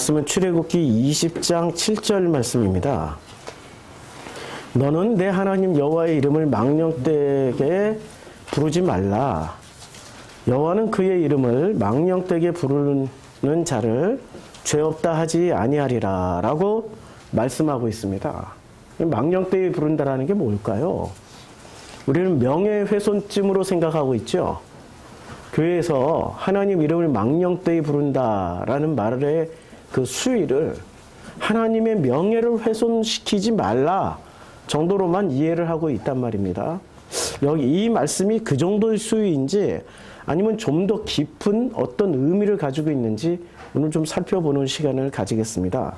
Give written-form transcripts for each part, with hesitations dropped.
말씀은 출애굽기 20장 7절 말씀입니다. 너는 내 하나님 여호와의 이름을 망령되게 부르지 말라. 여호와는 그의 이름을 망령되게 부르는 자를 죄 없다 하지 아니하리라 라고 말씀하고 있습니다. 망령되게 부른다라는 게 뭘까요? 우리는 명예훼손쯤으로 생각하고 있죠. 교회에서 하나님 이름을 망령되게 부른다라는 말의 그 수위를 하나님의 명예를 훼손시키지 말라 정도로만 이해를 하고 있단 말입니다. 여기 이 말씀이 그 정도의 수위인지 아니면 좀 더 깊은 어떤 의미를 가지고 있는지 오늘 좀 살펴보는 시간을 가지겠습니다.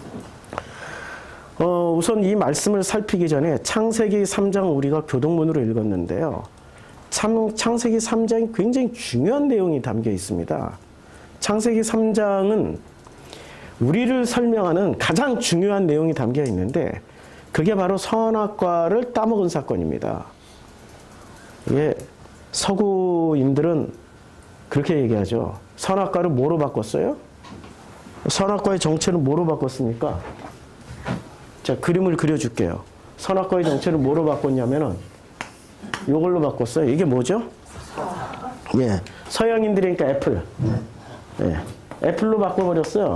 우선 이 말씀을 살피기 전에 창세기 3장 우리가 교동문으로 읽었는데요. 창세기 3장이 굉장히 중요한 내용이 담겨 있습니다. 창세기 3장은 우리를 설명하는 가장 중요한 내용이 담겨 있는데 그게 바로 선악과를 따먹은 사건입니다. 이게 서구인들은 그렇게 얘기하죠. 선악과를 뭐로 바꿨어요? 선악과의 정체를 뭐로 바꿨습니까? 자, 그림을 그려줄게요. 선악과의 정체를 뭐로 바꿨냐면은 이걸로 바꿨어요. 이게 뭐죠? 예, 서양인들이니까 애플. 예, 애플로 바꿔버렸어요.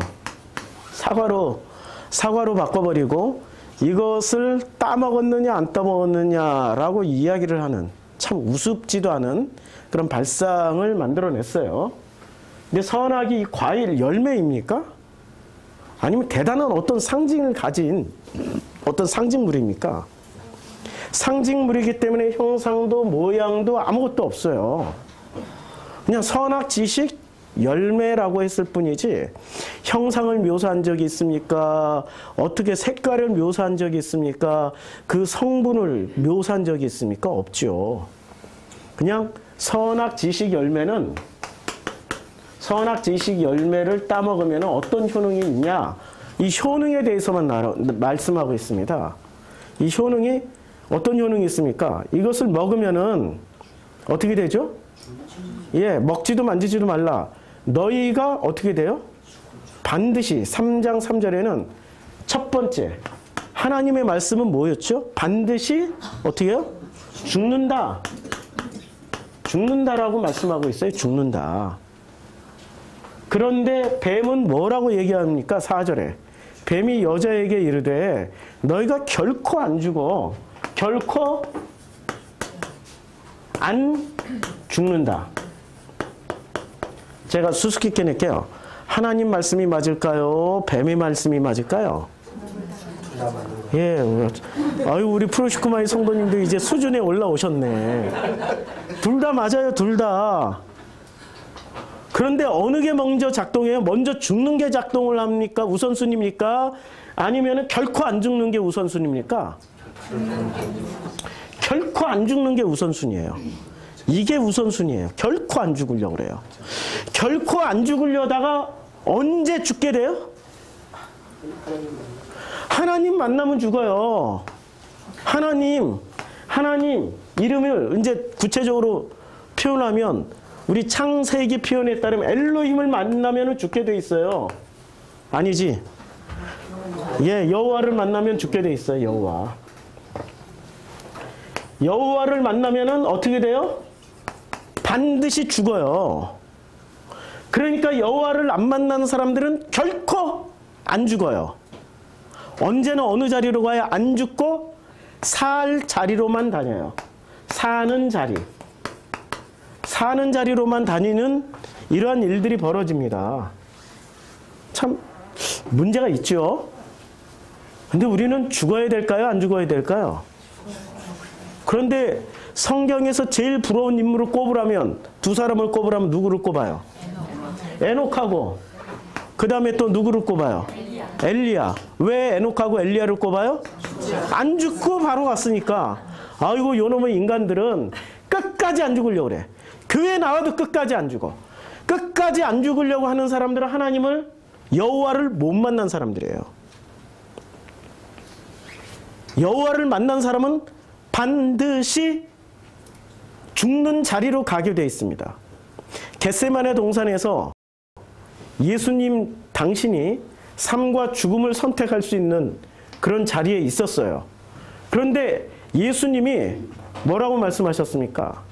사과로 바꿔버리고 이것을 따먹었느냐 안 따먹었느냐라고 이야기를 하는 참 우습지도 않은 그런 발상을 만들어냈어요. 근데 선악이 이 과일 열매입니까? 아니면 대단한 어떤 상징을 가진 어떤 상징물입니까? 상징물이기 때문에 형상도 모양도 아무것도 없어요. 그냥 선악 지식 열매라고 했을 뿐이지 형상을 묘사한 적이 있습니까? 어떻게 색깔을 묘사한 적이 있습니까? 그 성분을 묘사한 적이 있습니까? 없죠. 그냥 선악 지식 열매는 선악 지식 열매를 따먹으면 어떤 효능이 있냐? 이 효능에 대해서만 말씀하고 있습니다. 이 효능이 어떤 효능이 있습니까? 이것을 먹으면은 어떻게 되죠? 예, 먹지도 만지지도 말라. 너희가 어떻게 돼요? 반드시 3장 3절에는 첫 번째 하나님의 말씀은 뭐였죠? 반드시 어떻게 해요? 죽는다. 죽는다라고 말씀하고 있어요. 죽는다. 그런데 뱀은 뭐라고 얘기합니까? 4절에. 뱀이 여자에게 이르되 너희가 결코 안 죽어. 결코 안 죽는다. 제가 수수께끼 낼게요. 하나님 말씀이 맞을까요? 뱀의 말씀이 맞을까요? 예, 아유 우리 프로시쿠마의 성도님들 이제 수준에 올라오셨네. 둘 다 맞아요, 둘 다. 그런데 어느 게 먼저 작동해요? 먼저 죽는 게 작동을 합니까? 우선순위입니까? 아니면 결코 안 죽는 게 우선순위입니까? 결코 안 죽는 게 우선순위예요. 이게 우선순위예요. 결코 안 죽으려고 그래요. 결코 안 죽으려다가 언제 죽게 돼요? 하나님 만나면 죽어요. 하나님 이름을 이제 구체적으로 표현하면 우리 창세기 표현에 따르면 엘로힘을 만나면 죽게 돼 있어요. 아니지? 예, 여호와를 만나면 죽게 돼 있어요. 여호와를 만나면은 어떻게 돼요? 반드시 죽어요. 그러니까 여호와를 안 만나는 사람들은 결코 안 죽어요. 언제나 어느 자리로 가야 안 죽고 살 자리로만 다녀요. 사는 자리로만 다니는 이러한 일들이 벌어집니다. 참 문제가 있죠. 근데 우리는 죽어야 될까요? 안 죽어야 될까요? 그런데 성경에서 제일 부러운 인물을 꼽으라면 두 사람을 꼽으라면 누구를 꼽아요? 에녹하고 그 다음에 또 누구를 꼽아요? 엘리야. 왜 에녹하고 엘리야를 꼽아요? 안 죽고 바로 갔으니까. 아이고 요놈의 인간들은 끝까지 안 죽으려고 그래. 교회 나와도 끝까지 안 죽어. 끝까지 안 죽으려고 하는 사람들은 하나님을 여호와를 못 만난 사람들이에요. 여호와를 만난 사람은 반드시 죽는 자리로 가게 되어 있습니다. 겟세마네 동산에서 예수님 당신이 삶과 죽음을 선택할 수 있는 그런 자리에 있었어요. 그런데 예수님이 뭐라고 말씀하셨습니까?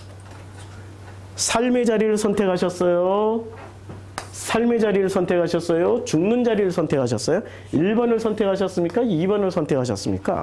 삶의 자리를 선택하셨어요? 삶의 자리를 선택하셨어요? 죽는 자리를 선택하셨어요? 1번을 선택하셨습니까? 2번을 선택하셨습니까?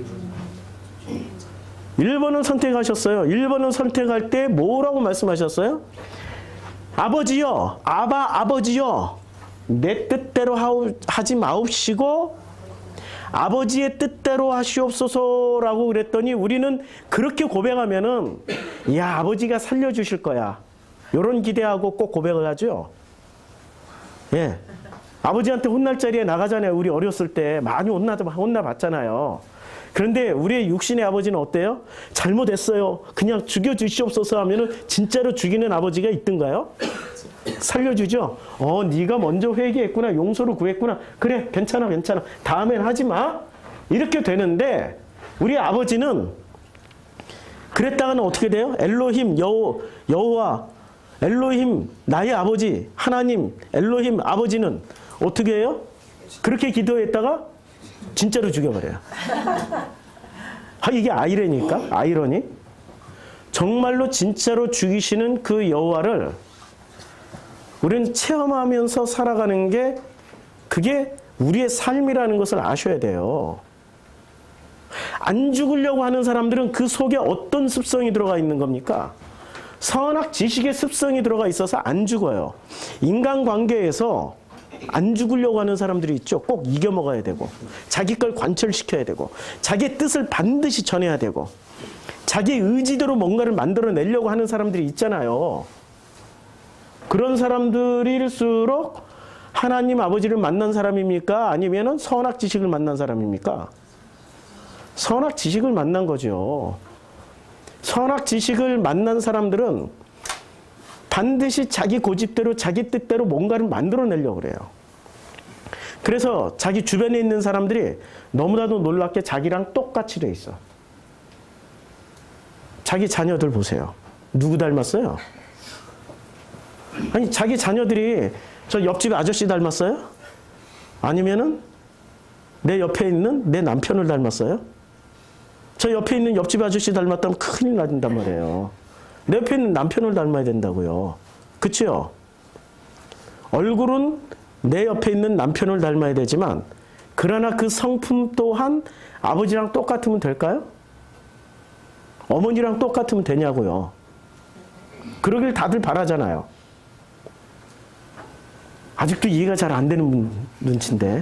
1번을 선택하셨어요. 1번을 선택할 때 뭐라고 말씀하셨어요? 아버지여, 아버지여, 내 뜻대로 하지 마옵시고 아버지의 뜻대로 하시옵소서라고 그랬더니 우리는 그렇게 고백하면은 야, 아버지가 살려주실 거야. 이런 기대하고 꼭 고백을 하죠. 예. 아버지한테 혼날 자리에 나가잖아요. 우리 어렸을 때 많이 혼나봤잖아요. 그런데 우리의 육신의 아버지는 어때요? 잘못했어요. 그냥 죽여주시옵소서 하면은 진짜로 죽이는 아버지가 있던가요? 살려주죠. 네가 먼저 회개했구나. 용서를 구했구나. 그래, 괜찮아. 다음엔 하지 마. 이렇게 되는데 우리 아버지는 그랬다가는 어떻게 돼요? 엘로힘, 여호와, 엘로힘, 나의 아버지, 하나님, 엘로힘, 아버지는 어떻게 해요? 그렇게 기도했다가 진짜로 죽여버려요. 이게 아이러니까? 아이러니? 정말로 진짜로 죽이시는 그 여호와를 우리는 체험하면서 살아가는 게 그게 우리의 삶이라는 것을 아셔야 돼요. 안 죽으려고 하는 사람들은 그 속에 어떤 습성이 들어가 있는 겁니까? 선악 지식의 습성이 들어가 있어서 안 죽어요. 인간관계에서 안 죽으려고 하는 사람들이 있죠. 꼭 이겨먹어야 되고 자기 걸 관철시켜야 되고 자기의 뜻을 반드시 전해야 되고 자기 의지대로 뭔가를 만들어내려고 하는 사람들이 있잖아요. 그런 사람들일수록 하나님 아버지를 만난 사람입니까? 아니면 선악 지식을 만난 사람입니까? 선악 지식을 만난 거죠. 선악 지식을 만난 사람들은 반드시 자기 고집대로 자기 뜻대로 뭔가를 만들어내려고 그래요. 그래서 자기 주변에 있는 사람들이 너무나도 놀랍게 자기랑 똑같이 돼 있어. 자기 자녀들 보세요. 누구 닮았어요? 아니, 자기 자녀들이 저 옆집 아저씨 닮았어요? 아니면은 내 옆에 있는 내 남편을 닮았어요? 저 옆에 있는 옆집 아저씨 닮았다면 큰일 난단 말이에요. 내 옆에 있는 남편을 닮아야 된다고요. 그치요? 얼굴은 내 옆에 있는 남편을 닮아야 되지만 그러나 그 성품 또한 아버지랑 똑같으면 될까요? 어머니랑 똑같으면 되냐고요. 그러길 다들 바라잖아요. 아직도 이해가 잘 안 되는 눈치인데.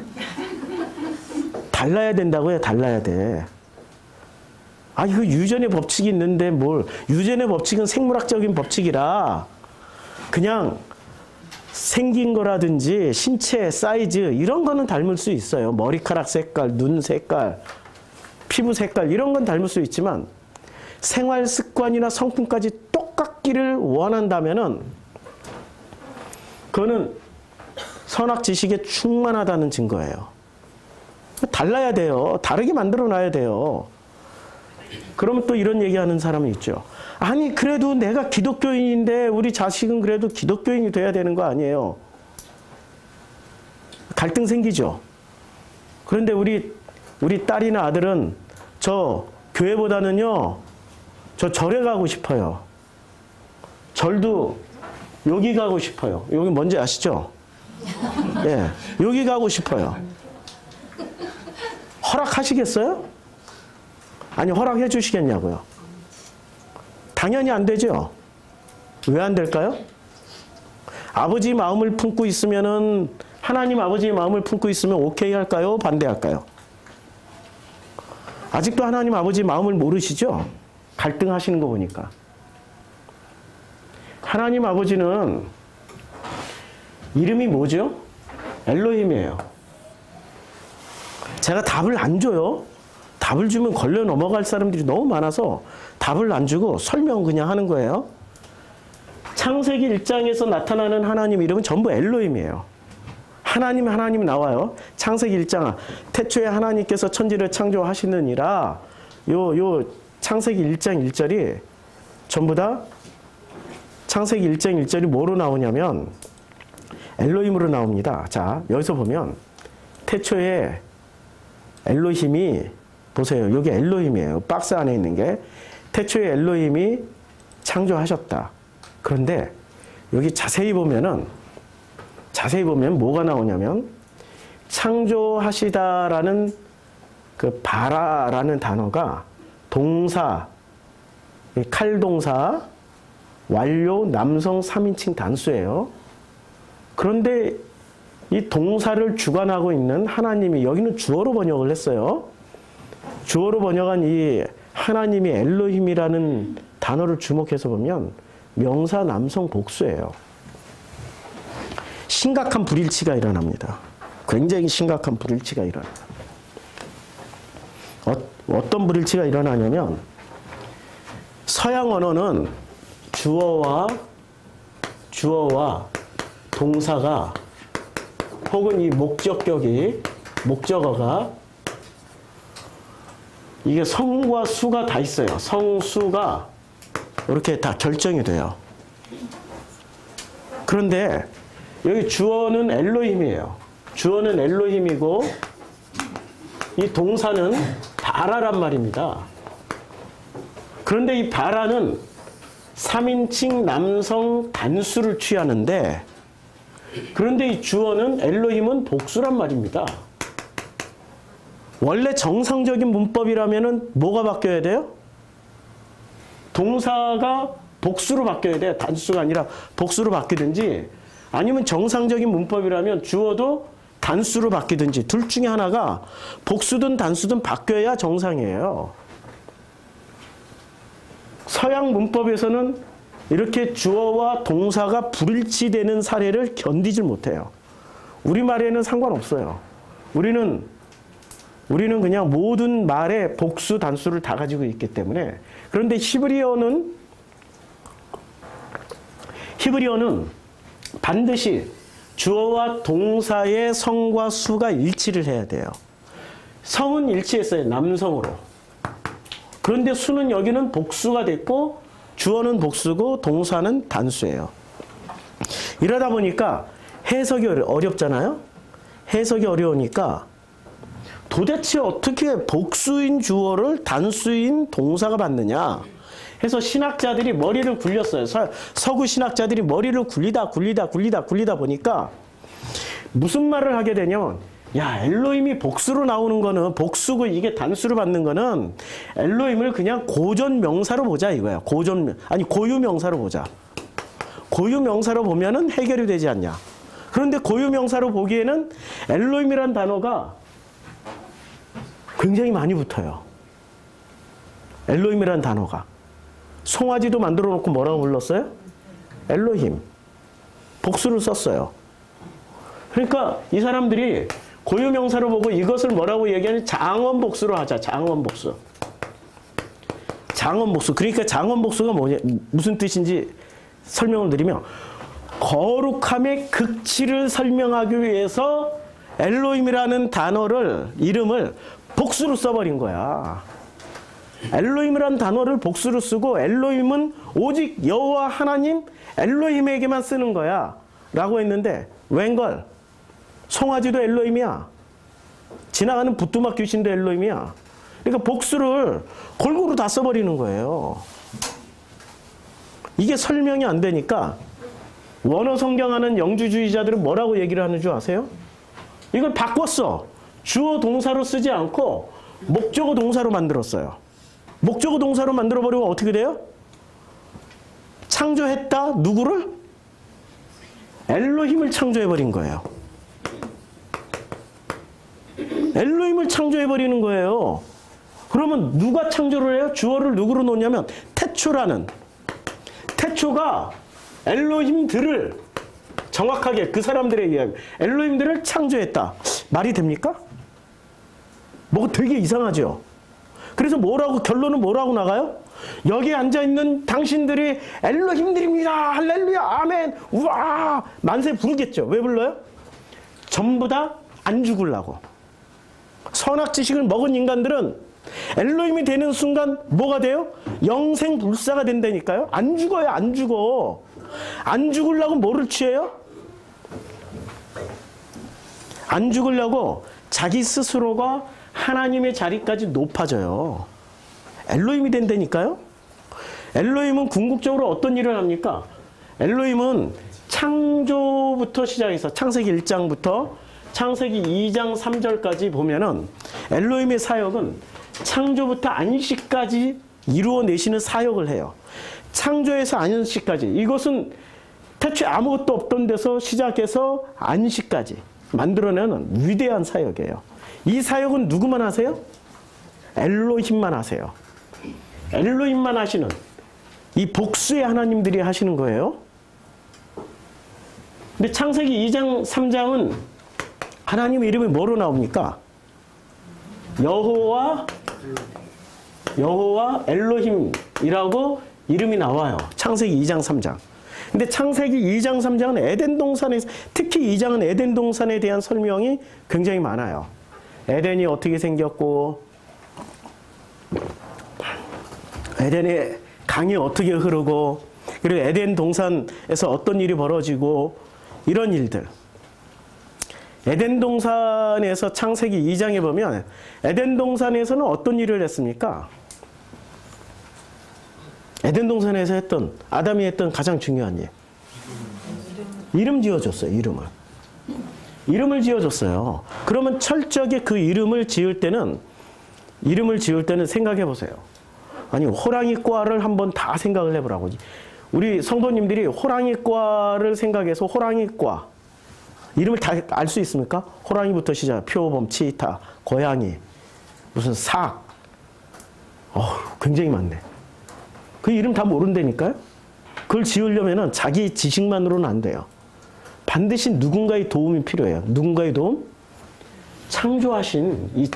달라야 된다고요. 달라야 돼. 이거 유전의 법칙이 있는데 뭘. 유전의 법칙은 생물학적인 법칙이라 그냥 생긴 거라든지 신체 사이즈 이런 거는 닮을 수 있어요. 머리카락 색깔, 눈 색깔, 피부 색깔 이런 건 닮을 수 있지만 생활 습관이나 성품까지 똑같기를 원한다면은 그거는 선악 지식에 충만하다는 증거예요. 달라야 돼요. 다르게 만들어 놔야 돼요. 그러면 또 이런 얘기하는 사람이 있죠. 아니 그래도 내가 기독교인인데 우리 자식은 그래도 기독교인이 돼야 되는 거 아니에요. 갈등 생기죠. 그런데 우리 딸이나 아들은 저 교회보다는요 저 절에 가고 싶어요. 절도 여기 가고 싶어요. 여기 뭔지 아시죠? 예, 여기 가고 싶어요. 허락하시겠어요? 아니 허락해 주시겠냐고요. 당연히 안 되죠. 왜 안 될까요? 아버지 마음을 품고 있으면은 하나님 아버지의 마음을 품고 있으면 오케이 할까요? 반대할까요? 아직도 하나님 아버지 마음을 모르시죠? 갈등하시는 거 보니까. 하나님 아버지는 이름이 뭐죠? 엘로힘이에요. 제가 답을 안 줘요. 답을 주면 걸려 넘어갈 사람들이 너무 많아서 답을 안 주고 설명 그냥 하는 거예요. 창세기 1장에서 나타나는 하나님 이름은 전부 엘로힘이에요. 하나님 나와요. 창세기 1장 태초에 하나님께서 천지를 창조하시느니라. 요 창세기 1장 1절이 전부 다 창세기 1장 1절이 뭐로 나오냐면 엘로힘으로 나옵니다. 자, 여기서 보면 태초에 엘로힘이 보세요. 여기 엘로힘이에요. 박스 안에 있는 게 태초에 엘로힘이 창조하셨다. 그런데 여기 자세히 보면 뭐가 나오냐면 창조하시다라는 그 바라라는 단어가 동사, 칼동사, 완료, 남성 3인칭 단수예요. 그런데 이 동사를 주관하고 있는 하나님이 여기는 주어로 번역을 했어요. 주어로 번역한 이 하나님이 엘로힘이라는 단어를 주목해서 보면 명사 남성 복수예요. 심각한 불일치가 일어납니다. 굉장히 심각한 불일치가 일어납니다. 어떤 불일치가 일어나냐면 서양 언어는 주어와 동사가 혹은 이 목적어가 이게 성과 수가 다 있어요. 성수가 이렇게 다 결정이 돼요. 그런데 여기 주어는 엘로힘이에요. 주어는 엘로힘이고 이 동사는 바라란 말입니다. 그런데 이 바라는 3인칭 남성 단수를 취하는데 그런데 이 주어는 엘로힘은 복수란 말입니다. 원래 정상적인 문법이라면은 뭐가 바뀌어야 돼요? 동사가 복수로 바뀌어야 돼요. 단수가 아니라 복수로 바뀌든지 아니면 정상적인 문법이라면 주어도 단수로 바뀌든지 둘 중에 하나가 복수든 단수든 바뀌어야 정상이에요. 서양 문법에서는 이렇게 주어와 동사가 불일치되는 사례를 견디질 못해요. 우리말에는 상관없어요. 우리는 그냥 모든 말에 복수, 단수를 다 가지고 있기 때문에. 그런데 히브리어는 반드시 주어와 동사의 성과 수가 일치를 해야 돼요. 성은 일치했어요. 남성으로. 그런데 수는 여기는 복수가 됐고 주어는 복수고 동사는 단수예요. 이러다 보니까 해석이 어렵잖아요. 해석이 어려우니까 도대체 어떻게 복수인 주어를 단수인 동사가 받느냐 해서 신학자들이 머리를 굴렸어요. 서구 신학자들이 머리를 굴리다 보니까 무슨 말을 하게 되냐면 야, 엘로힘이 복수로 나오는 거는 복수고 이게 단수로 받는 거는 엘로힘을 그냥 고전 명사로 보자 이거야. 고유 명사로 보자. 고유 명사로 보면은 해결이 되지 않냐. 그런데 고유 명사로 보기에는 엘로힘이란 단어가 굉장히 많이 붙어요. 엘로힘이란 단어가. 송아지도 만들어 놓고 뭐라고 불렀어요? 엘로힘. 복수를 썼어요. 그러니까 이 사람들이 고유명사로 보고 이것을 뭐라고 얘기하는 장원복수로 하자. 장원복수. 장원복수. 그러니까 장원복수가 뭐냐, 무슨 뜻인지 설명을 드리면 거룩함의 극치를 설명하기 위해서 엘로힘이라는 이름을 복수로 써버린 거야. 엘로힘이라는 단어를 복수로 쓰고 엘로힘은 오직 여호와 하나님 엘로힘에게만 쓰는 거야 라고 했는데 웬걸? 송아지도 엘로힘이야. 지나가는 부뚜막 귀신도 엘로힘이야. 그러니까 복수를 골고루 다 써버리는 거예요. 이게 설명이 안 되니까 원어 성경하는 영주주의자들은 뭐라고 얘기를 하는 줄 아세요? 이걸 바꿨어. 주어 동사로 쓰지 않고 목적어 동사로 만들었어요. 목적어 동사로 만들어버리고 어떻게 돼요? 창조했다. 누구를? 엘로힘을 창조해버린 거예요. 엘로힘을 창조해버리는 거예요. 그러면 누가 창조를 해요? 주어를 누구로 놓냐면 태초가 엘로힘들을 정확하게 그 사람들에 의하면 엘로힘들을 창조했다. 말이 됩니까? 뭐가 되게 이상하죠? 그래서 결론은 뭐라고 나가요? 여기 앉아있는 당신들이 엘로힘들입니다. 할렐루야, 아멘, 우와, 만세 부르겠죠. 왜 불러요? 전부 다 안 죽으려고. 선악지식을 먹은 인간들은 엘로힘이 되는 순간 뭐가 돼요? 영생불사가 된다니까요. 안 죽어요. 안 죽어. 안 죽으려고 뭐를 취해요? 안 죽으려고 자기 스스로가 하나님의 자리까지 높아져요. 엘로힘이 된다니까요. 엘로힘은 궁극적으로 어떤 일을 합니까? 엘로힘은 창조부터 시작해서 창세기 1장부터 창세기 2장 3절까지 보면은 엘로힘의 사역은 창조부터 안식까지 이루어내시는 사역을 해요. 창조에서 안식까지. 이것은 대체 아무것도 없던 데서 시작해서 안식까지 만들어내는 위대한 사역이에요. 이 사역은 누구만 하세요? 엘로힘만 하세요. 엘로힘만 하시는 이 복수의 하나님들이 하시는 거예요. 근데 창세기 2장 3장은 하나님의 이름이 뭐로 나옵니까? 여호와 엘로힘이라고 이름이 나와요. 창세기 2장 3장. 근데 창세기 2장 3장은 에덴 동산에서, 특히 2장은 에덴 동산에 대한 설명이 굉장히 많아요. 에덴이 어떻게 생겼고, 에덴의 강이 어떻게 흐르고, 그리고 에덴 동산에서 어떤 일이 벌어지고, 이런 일들. 에덴 동산에서 창세기 2장에 보면 에덴 동산에서는 어떤 일을 했습니까? 에덴 동산에서 했던, 아담이 했던 가장 중요한 일. 이름 지어줬어요, 이름을 지어줬어요. 그러면 철저하게 그 이름을 지을 때는 생각해 보세요. 아니, 호랑이과를 한번 다 생각을 해보라고. 우리 성도님들이 호랑이과를 생각해서 호랑이과, 이름을 다 알 수 있습니까? 호랑이부터 시작, 표범, 치타, 고양이, 무슨 삭. 굉장히 많네. 그 이름 다 모른다니까요? 그걸 지으려면 자기 지식만으로는 안 돼요. 반드시 누군가의 도움이 필요해요. 누군가의 도움? 창조하신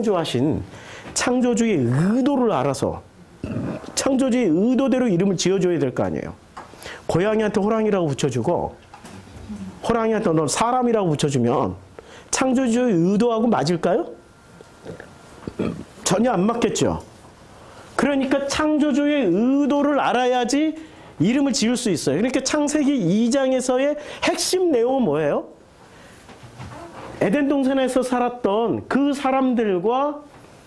창조주의 의도를 알아서 창조주의 의도대로 이름을 지어줘야 될 거 아니에요. 고양이한테 호랑이라고 붙여주고 호랑이한테 너 사람이라고 붙여주면 창조주의 의도하고 맞을까요? 전혀 안 맞겠죠. 그러니까 창조주의 의도를 알아야지 이름을 지을 수 있어요. 그러니까 창세기 2장에서의 핵심 내용은 뭐예요? 에덴 동산에서 살았던 그 사람들과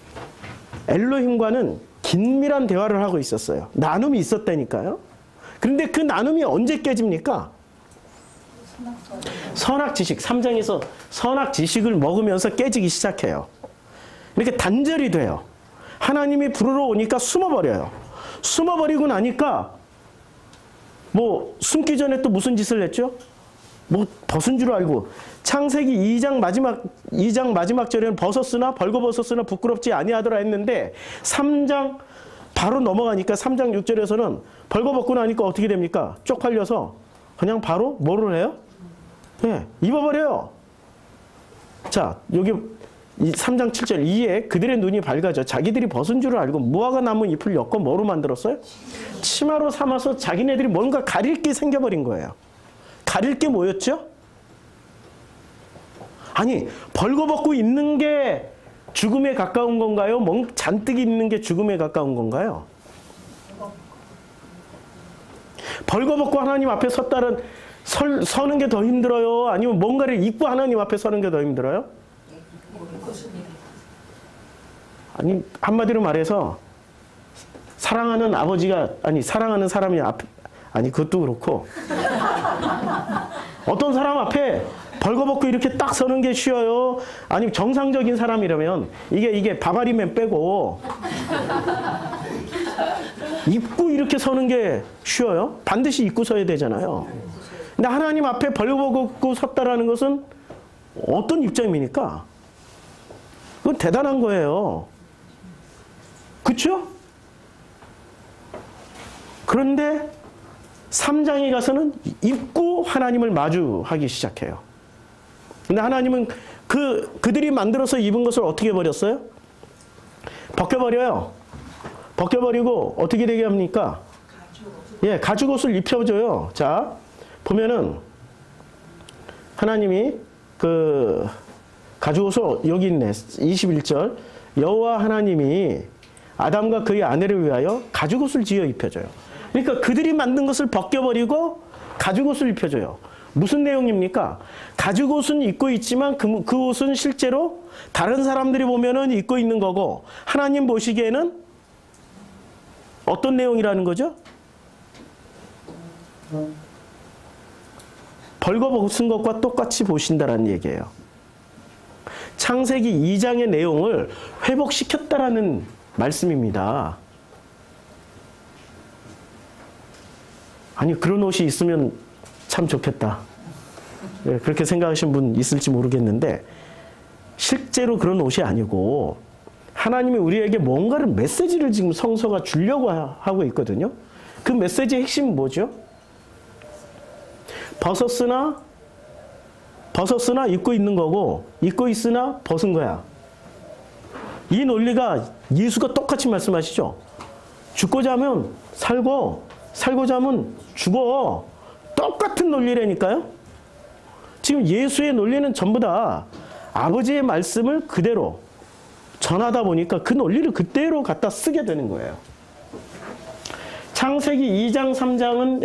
엘로힘과는 긴밀한 대화를 하고 있었어요. 나눔이 있었다니까요. 그런데 그 나눔이 언제 깨집니까? 선악지식, 3장에서 선악지식을 먹으면서 깨지기 시작해요. 이렇게 단절이 돼요. 하나님이 부르러 오니까 숨어버려요. 숨어버리고 나니까 뭐 숨기 전에 또 무슨 짓을 했죠? 뭐 벗은 줄 알고 창세기 2장 마지막 절에는 벗었으나 벌거벗었으나 부끄럽지 아니하더라 했는데 3장 바로 넘어가니까 3장 6절에서는 벌거벗고 나니까 어떻게 됩니까? 쪽팔려서 그냥 바로 뭐를 해요? 네, 입어버려요. 자, 여기 3장 7절 이에 그들의 눈이 밝아져 자기들이 벗은 줄을 알고 무화과 나무 잎을 엮어 뭐로 만들었어요? 치마로 삼아서 자기네들이 뭔가 가릴 게 생겨버린 거예요. 가릴 게 뭐였죠? 아니, 벌거벗고 있는 게 죽음에 가까운 건가요? 잔뜩 있는 게 죽음에 가까운 건가요? 벌거벗고 하나님 앞에 서는 게 더 힘들어요? 아니면 뭔가를 입고 하나님 앞에 서는 게 더 힘들어요? 아니, 한마디로 말해서 사랑하는 사람이 그것도 그렇고 어떤 사람 앞에 벌거벗고 이렇게 딱 서는 게 쉬워요? 아니, 정상적인 사람이라면 이게 바바리맨 빼고 입고 이렇게 서는 게 쉬워요? 반드시 입고 서야 되잖아요. 근데 하나님 앞에 벌거벗고 섰다라는 것은 어떤 입장입니까? 그건 대단한 거예요. 그렇죠? 그런데 3장에 가서는 입고 하나님을 마주하기 시작해요. 근데 하나님은 그들이 만들어서 입은 것을 어떻게 버렸어요? 벗겨버려요. 벗겨버리고 어떻게 되게 합니까? 예, 가죽옷을 입혀줘요. 자, 보면은 하나님이 가죽옷을 여기 있네. 21절. 여호와 하나님이 아담과 그의 아내를 위하여 가죽옷을 지어 입혀줘요. 그러니까 그들이 만든 것을 벗겨버리고 가죽옷을 입혀줘요. 무슨 내용입니까? 가죽 옷은 입고 있지만 그 옷은 실제로 다른 사람들이 보면은 입고 있는 거고 하나님 보시기에는 어떤 내용이라는 거죠? 벌거벗은 것과 똑같이 보신다라는 얘기예요. 창세기 2장의 내용을 회복시켰다라는 말씀입니다. 아니 그런 옷이 있으면 참 좋겠다. 그렇게 생각하시는 분 있을지 모르겠는데 실제로 그런 옷이 아니고 하나님이 우리에게 뭔가를 메시지를 지금 성서가 주려고 하고 있거든요. 그 메시지의 핵심은 뭐죠? 벗었으나 입고 있는 거고 입고 있으나 벗은 거야. 이 논리가 예수가 똑같이 말씀하시죠. 죽고자 하면 살고 살고자 하면 죽어. 똑같은 논리라니까요. 지금 예수의 논리는 전부 다 아버지의 말씀을 그대로 전하다 보니까 그 논리를 그대로 갖다 쓰게 되는 거예요. 창세기 2장 3장은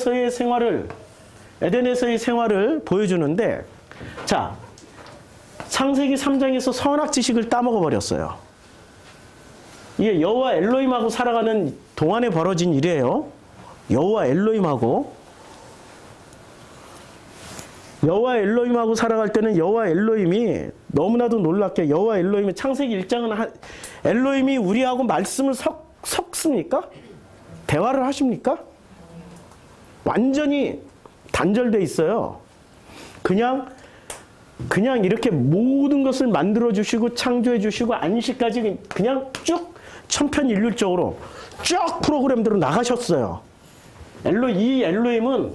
에덴에서의 생활을 보여주는데 자, 창세기 3장에서 선악 지식을 따먹어 버렸어요. 이게 여호와 엘로힘하고 살아가는 동안에 벌어진 일이에요. 여호와 엘로힘하고 살아갈 때는 여호와 엘로힘이 너무나도 놀랍게 여호와 엘로힘이 창세기 1장은 엘로힘이 우리하고 말씀을 섞습니까? 대화를 하십니까? 완전히 단절돼 있어요. 그냥 이렇게 모든 것을 만들어 주시고 창조해 주시고 안식까지 그냥 쭉 천편일률적으로 쭉 프로그램대로 나가셨어요. 이 엘로힘은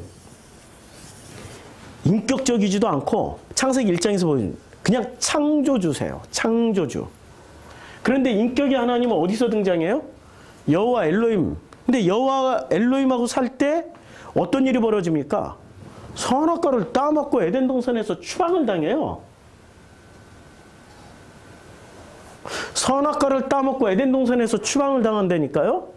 인격적이지도 않고 창세기 1장에서 보여준 그냥 창조주세요. 창조주. 그런데 인격의 하나님은 어디서 등장해요? 여호와 엘로힘. 근데 여호와 엘로힘하고 살 때 어떤 일이 벌어집니까? 선악과를 따먹고 에덴 동산에서 추방을 당해요. 선악과를 따먹고 에덴 동산에서 추방을 당한다니까요.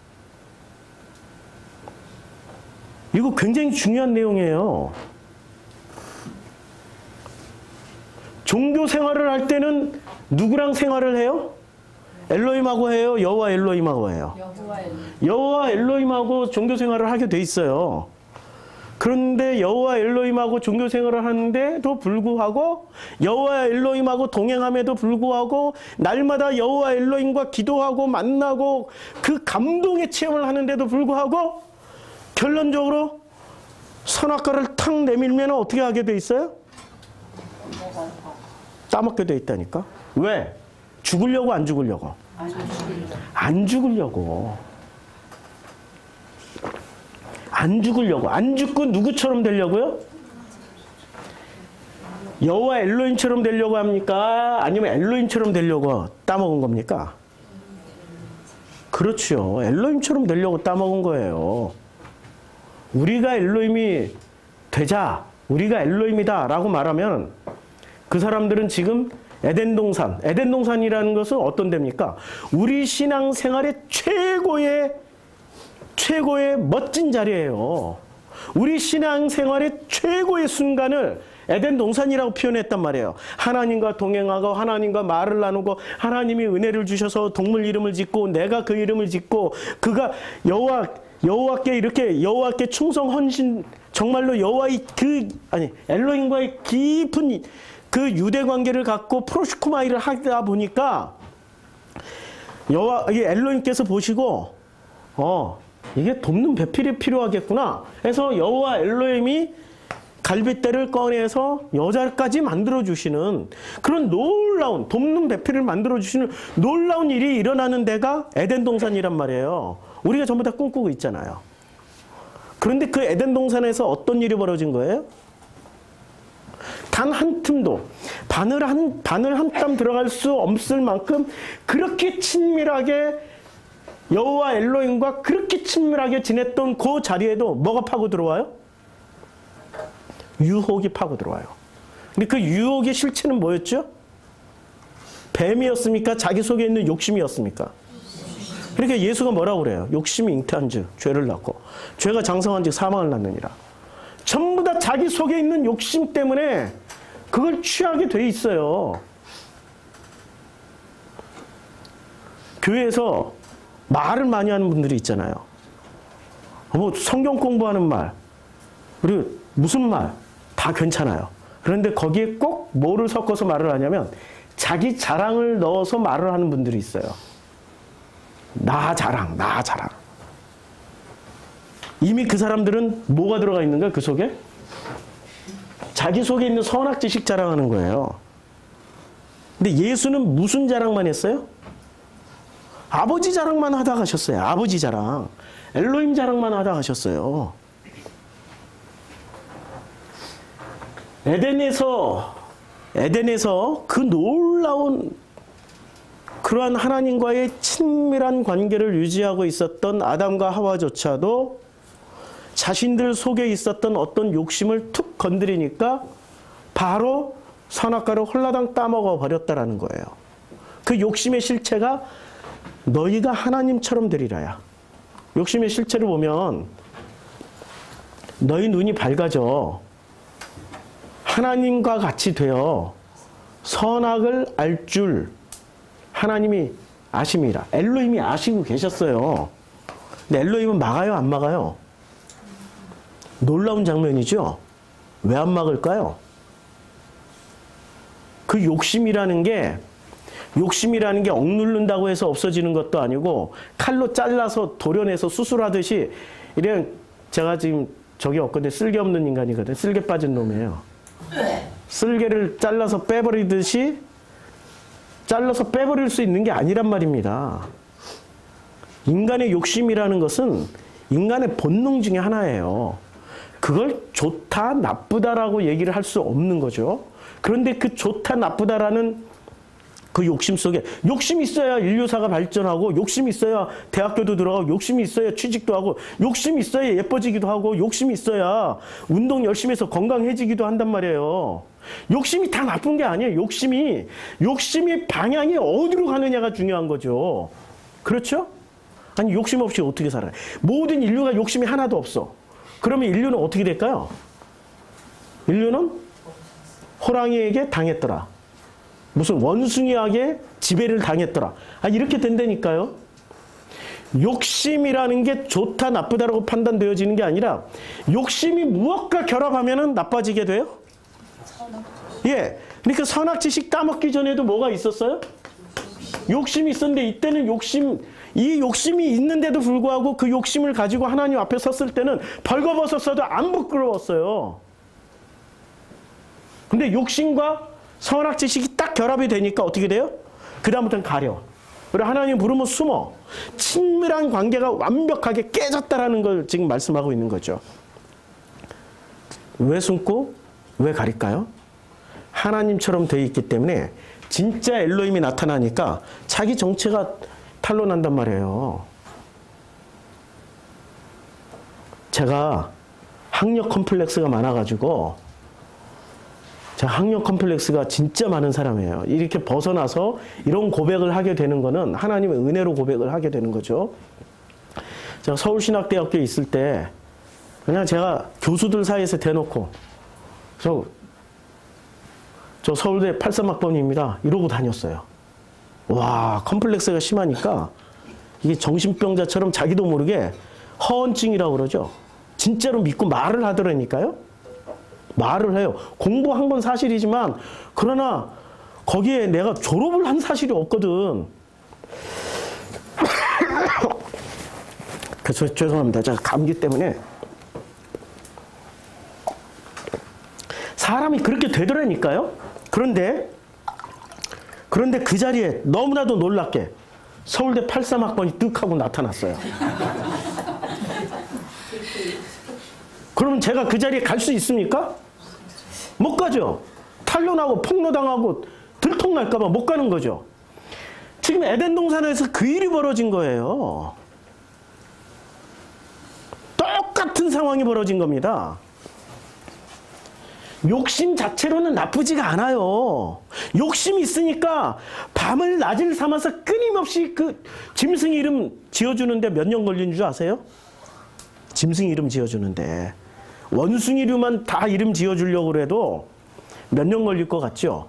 이거 굉장히 중요한 내용이에요. 종교 생활을 할 때는 누구랑 생활을 해요? 엘로힘하고 해요? 여호와 엘로힘하고 해요? 여호와 엘로힘하고 종교 생활을 하게 돼 있어요. 그런데 여호와 엘로힘하고 종교 생활을 하는데도 불구하고 여호와 엘로힘하고 동행함에도 불구하고 날마다 여호와 엘로힘과 기도하고 만나고 그 감동의 체험을 하는데도 불구하고 결론적으로 선악과를 탁 내밀면 어떻게 하게 돼 있어요? 따먹게 돼 있다니까. 왜? 죽으려고 안 죽으려고? 안 죽으려고. 안 죽고 누구처럼 되려고요? 여호와 엘로힘처럼 되려고 합니까? 아니면 엘로힘처럼 되려고 따먹은 겁니까? 그렇죠. 엘로힘처럼 되려고 따먹은 거예요. 우리가 엘로힘이 되자, 우리가 엘로힘이다 라고 말하면 그 사람들은 지금 에덴 동산이라는 것은 어떤 데입니까? 우리 신앙생활의 최고의 멋진 자리예요. 우리 신앙생활의 최고의 순간을 에덴 동산이라고 표현했단 말이에요. 하나님과 동행하고 하나님과 말을 나누고 하나님이 은혜를 주셔서 동물 이름을 짓고 내가 그 이름을 짓고 그가 여호와께 이렇게 여호와께 충성 헌신 정말로 엘로힘과의 깊은 그 유대 관계를 갖고 프로시코마이를 하다 보니까 엘로힘께서 보시고 이게 돕는 배필이 필요하겠구나 해서 여호와 엘로힘이 갈빗대를 꺼내서 여자까지 만들어주시는 그런 놀라운 돕는 배필을 만들어주시는 놀라운 일이 일어나는 데가 에덴 동산이란 말이에요. 우리가 전부 다 꿈꾸고 있잖아요. 그런데 그 에덴 동산에서 어떤 일이 벌어진 거예요? 단 한 틈도 바늘 한 땀 들어갈 수 없을 만큼 그렇게 친밀하게 여호와 엘로힘과 그렇게 친밀하게 지냈던 그 자리에도 뭐가 파고 들어와요? 유혹이 파고 들어와요. 근데 그 유혹의 실체는 뭐였죠? 뱀이었습니까? 자기 속에 있는 욕심이었습니까? 그러니까 예수가 뭐라고 그래요? 욕심이 잉태한 즉 죄를 낳고 죄가 장성한 즉 사망을 낳느니라. 전부 다 자기 속에 있는 욕심 때문에 그걸 취하게 돼 있어요. 교회에서 말을 많이 하는 분들이 있잖아요. 뭐 성경 공부하는 말, 그리고 무슨 말 다 괜찮아요. 그런데 거기에 꼭 뭐를 섞어서 말을 하냐면 자기 자랑을 넣어서 말을 하는 분들이 있어요. 나 자랑, 나 자랑. 이미 그 사람들은 뭐가 들어가 있는 거야, 그 속에? 자기 속에 있는 선악 지식 자랑하는 거예요. 근데 예수는 무슨 자랑만 했어요? 아버지 자랑만 하다 가셨어요. 아버지 자랑. 엘로힘 자랑만 하다 가셨어요. 에덴에서 그 놀라운 그러한 하나님과의 친밀한 관계를 유지하고 있었던 아담과 하와조차도 자신들 속에 있었던 어떤 욕심을 툭 건드리니까 바로 선악과를 홀라당 따먹어 버렸다라는 거예요. 그 욕심의 실체가 너희가 하나님처럼 되리라야. 욕심의 실체를 보면 너희 눈이 밝아져 하나님과 같이 되어 선악을 알 줄 하나님이 아심이라. 엘로힘이 아시고 계셨어요. 근데 엘로힘은 막아요, 안 막아요? 놀라운 장면이죠? 왜 안 막을까요? 그 욕심이라는 게 억누른다고 해서 없어지는 것도 아니고 칼로 잘라서 도려내서 수술하듯이 이런 제가 지금 저기 없거든요. 쓸개 없는 인간이거든요. 쓸개 빠진 놈이에요. 쓸개를 잘라서 빼버리듯이 잘라서 빼버릴 수 있는 게 아니란 말입니다. 인간의 욕심이라는 것은 인간의 본능 중에 하나예요. 그걸 좋다, 나쁘다라고 얘기를 할 수 없는 거죠. 그런데 그 좋다, 나쁘다라는 그 욕심 속에 욕심이 있어야 인류사가 발전하고 욕심이 있어야 대학교도 들어가고 욕심이 있어야 취직도 하고 욕심이 있어야 예뻐지기도 하고 욕심이 있어야 운동 열심히 해서 건강해지기도 한단 말이에요. 욕심이 다 나쁜 게 아니에요. 욕심이 방향이 어디로 가느냐가 중요한 거죠. 그렇죠? 아니 욕심 없이 어떻게 살아요? 모든 인류가 욕심이 하나도 없어. 그러면 인류는 어떻게 될까요? 인류는 호랑이에게 당했더라. 무슨 원숭이에게 지배를 당했더라. 이렇게 된다니까요. 욕심이라는 게 좋다 나쁘다라고 판단되어지는 게 아니라 욕심이 무엇과 결합하면 나빠지게 돼요? 예. 그러니까 선악지식 따먹기 전에도 뭐가 있었어요? 욕심이 있었는데 이때는 이 욕심이 있는데도 불구하고 그 욕심을 가지고 하나님 앞에 섰을 때는 벌거벗었어도 안 부끄러웠어요. 근데 욕심과 선악지식이 딱 결합이 되니까 어떻게 돼요? 그 다음부터는 가려. 그리고 하나님 부르면 숨어. 친밀한 관계가 완벽하게 깨졌다라는 걸 지금 말씀하고 있는 거죠. 왜 숨고 왜 가릴까요? 하나님처럼 되어 있기 때문에 진짜 엘로힘이 나타나니까 자기 정체가 탄로난단 말이에요. 제가 학력 컴플렉스가 많아가지고 학력 컴플렉스가 진짜 많은 사람이에요. 이렇게 벗어나서 이런 고백을 하게 되는 거는 하나님의 은혜로 고백을 하게 되는 거죠. 제가 서울신학대학교에 있을 때 그냥 제가 교수들 사이에서 대놓고 저 서울대 83학번입니다. 이러고 다녔어요. 와, 컴플렉스가 심하니까 이게 정신병자처럼 자기도 모르게 허언증이라고 그러죠. 진짜로 믿고 말을 하더라니까요. 말을 해요. 공부한 건 사실이지만 그러나 거기에 내가 졸업을 한 사실이 없거든. 그래서 죄송합니다. 제가 감기 때문에. 사람이 그렇게 되더라니까요. 그런데 그 자리에 너무나도 놀랍게 서울대 83학번이 뜩 하고 나타났어요. 그러면 제가 그 자리에 갈 수 있습니까? 못 가죠. 탄로나고 폭로당하고 들통날까 봐 못 가는 거죠. 지금 에덴 동산에서 그 일이 벌어진 거예요. 똑같은 상황이 벌어진 겁니다. 욕심 자체로는 나쁘지가 않아요. 욕심이 있으니까 밤을 낮을 삼아서 끊임없이 그 짐승 이름 지어주는데 몇 년 걸린 줄 아세요? 짐승 이름 지어주는데 원숭이류만 다 이름 지어주려고 해도 몇 년 걸릴 것 같죠?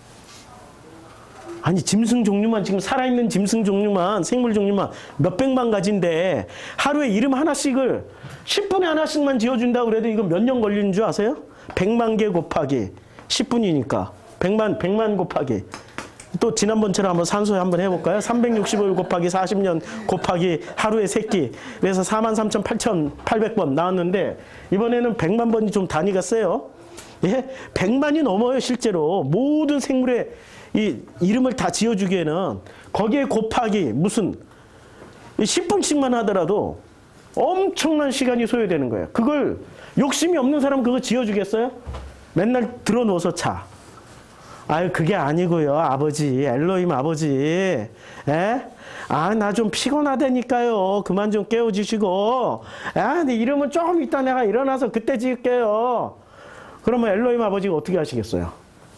아니 짐승 종류만 지금 살아있는 짐승 종류만 생물 종류만 몇백만 가지인데 하루에 이름 하나씩을 10분에 하나씩만 지어준다고 그래도 이거 몇 년 걸리는 줄 아세요? 100만 개 곱하기 10분이니까 100만 곱하기 또 지난번처럼 한번 산소에 한번 해볼까요? 365일 곱하기 40년 곱하기 하루에 3끼 그래서 43,800번 나왔는데 이번에는 100만 번이 좀 단위가 세요. 예? 100만이 넘어요 실제로. 모든 생물의 이 이름을 다 지어주기에는 거기에 곱하기 무슨 10분씩만 하더라도 엄청난 시간이 소요되는 거예요. 그걸 욕심이 없는 사람 그거 지어주겠어요? 맨날 들어놓아서 자. 아유 그게 아니고요 아버지 엘로힘 아버지 에? 아 나 좀 피곤하다니까요 그만 좀 깨워주시고 아 내 이름은 조금 이따 내가 일어나서 그때 지을게요. 그러면 엘로힘 아버지가 어떻게 하시겠어요?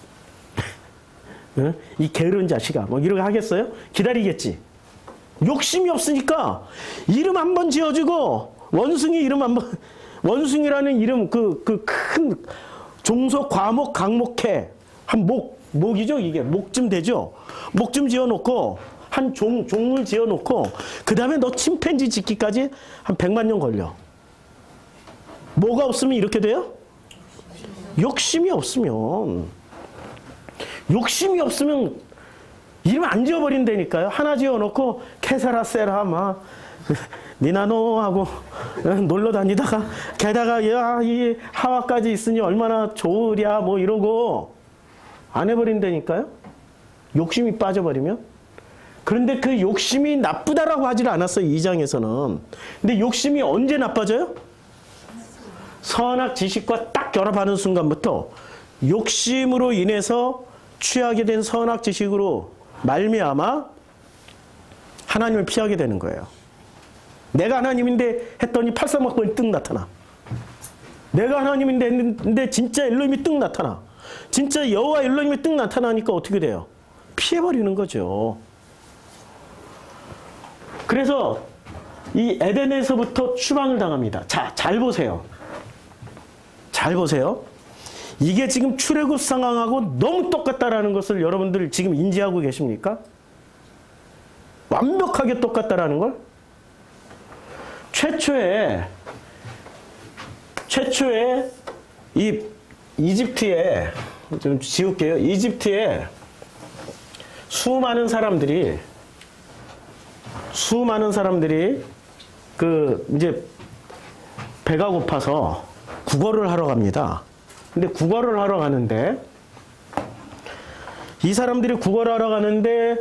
응? 이 게으른 자식아 뭐 이렇게 하겠어요? 기다리겠지. 욕심이 없으니까 이름 한 번 지어주고 원숭이 이름 한 번 원숭이라는 이름 그 큰 종속 과목 강목해 한 목이죠 이게 목쯤 되죠. 목 좀 지어놓고 한 종을 지어놓고 그 다음에 너 침팬지 짓기까지 한 100만 년 걸려. 뭐가 없으면 이렇게 돼요? 욕심이 없으면 이름 안 지어버린다니까요. 하나 지어놓고 케사라 세라 막 니나노 하고 놀러 다니다가 게다가 야, 이 하와까지 있으니 얼마나 좋으랴 뭐 이러고 안 해버린다니까요. 욕심이 빠져버리면. 그런데 그 욕심이 나쁘다라고 하질 않았어요. 2장에서는. 근데 욕심이 언제 나빠져요? 선악 지식과 딱 결합하는 순간부터 욕심으로 인해서 취하게 된 선악 지식으로 말미암아 하나님을 피하게 되는 거예요. 내가 하나님인데 했더니 팔삼각번이 뜩 나타나. 내가 하나님인데 했는데 진짜 엘로힘이 뜩 나타나. 진짜 여호와 엘로힘이 뜩 나타나니까 어떻게 돼요? 피해버리는 거죠. 그래서 이 에덴에서부터 추방을 당합니다. 자, 잘 보세요. 잘 보세요. 이게 지금 출애굽 상황하고 너무 똑같다라는 것을 여러분들 지금 인지하고 계십니까? 완벽하게 똑같다라는 걸? 최초에 이 이집트에 좀 지울게요. 이집트에 수많은 사람들이 그 이제 배가 고파서 구걸을 하러 갑니다. 근데 구걸을 하러 가는데 이 사람들이 구걸을 하러 가는데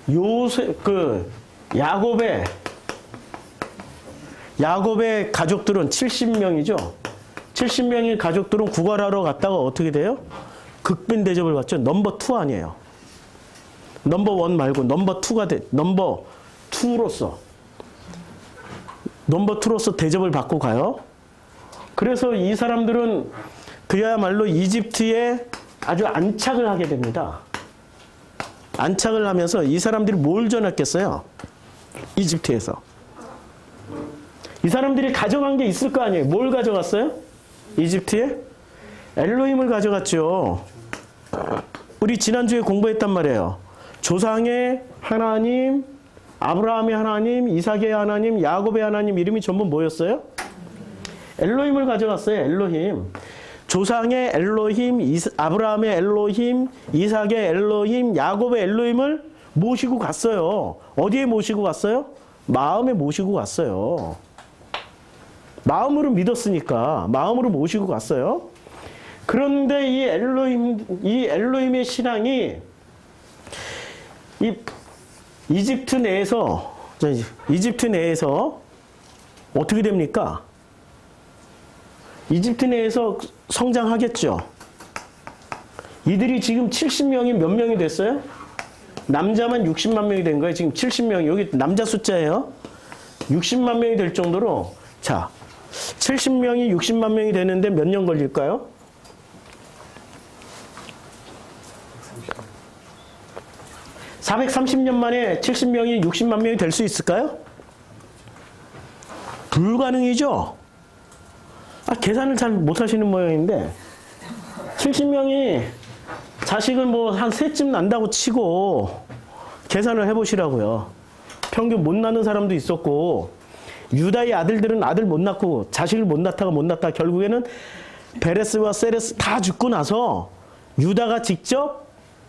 야곱의 가족들은 70명이죠. 70명의 가족들은 구걸하러 갔다가 어떻게 돼요? 극빈 대접을 받죠. 넘버 2 아니에요. 넘버 1 말고 넘버 2가 넘버 2로서 대접을 받고 가요. 그래서 이 사람들은 그야말로 이집트에 아주 안착을 하게 됩니다. 안착을 하면서 이 사람들이 뭘 전했겠어요? 이집트에서. 이 사람들이 가져간 게 있을 거 아니에요. 뭘 가져갔어요? 이집트에? 엘로힘을 가져갔죠. 우리 지난주에 공부했단 말이에요. 조상의 하나님, 아브라함의 하나님, 이삭의 하나님, 야곱의 하나님 이름이 전부 뭐였어요? 엘로힘을 가져갔어요. 엘로힘. 조상의 엘로힘, 아브라함의 엘로힘, 이삭의 엘로힘, 야곱의 엘로힘을 모시고 갔어요. 어디에 모시고 갔어요? 마음에 모시고 갔어요. 마음으로 믿었으니까 마음으로 모시고 갔어요. 그런데 이 엘로힘의 신앙이 이집트 내에서 어떻게 됩니까? 이집트 내에서 성장하겠죠. 이들이 지금 70명이 몇 명이 됐어요? 남자만 60만 명이 된 거예요. 지금 70명이. 여기 남자 숫자예요. 60만 명이 될 정도로. 자, 70명이 60만 명이 되는데 몇 년 걸릴까요? 430년 만에 70명이 60만 명이 될 수 있을까요? 불가능이죠. 계산을 잘 못하시는 모양인데 70명이 자식을 뭐 한 셋쯤 난다고 치고 계산을 해보시라고요. 평균 못 낳는 사람도 있었고 유다의 아들들은 아들 못 낳고 자식을 못 낳다가 결국에는 베레스와 세레스 다 죽고 나서 유다가 직접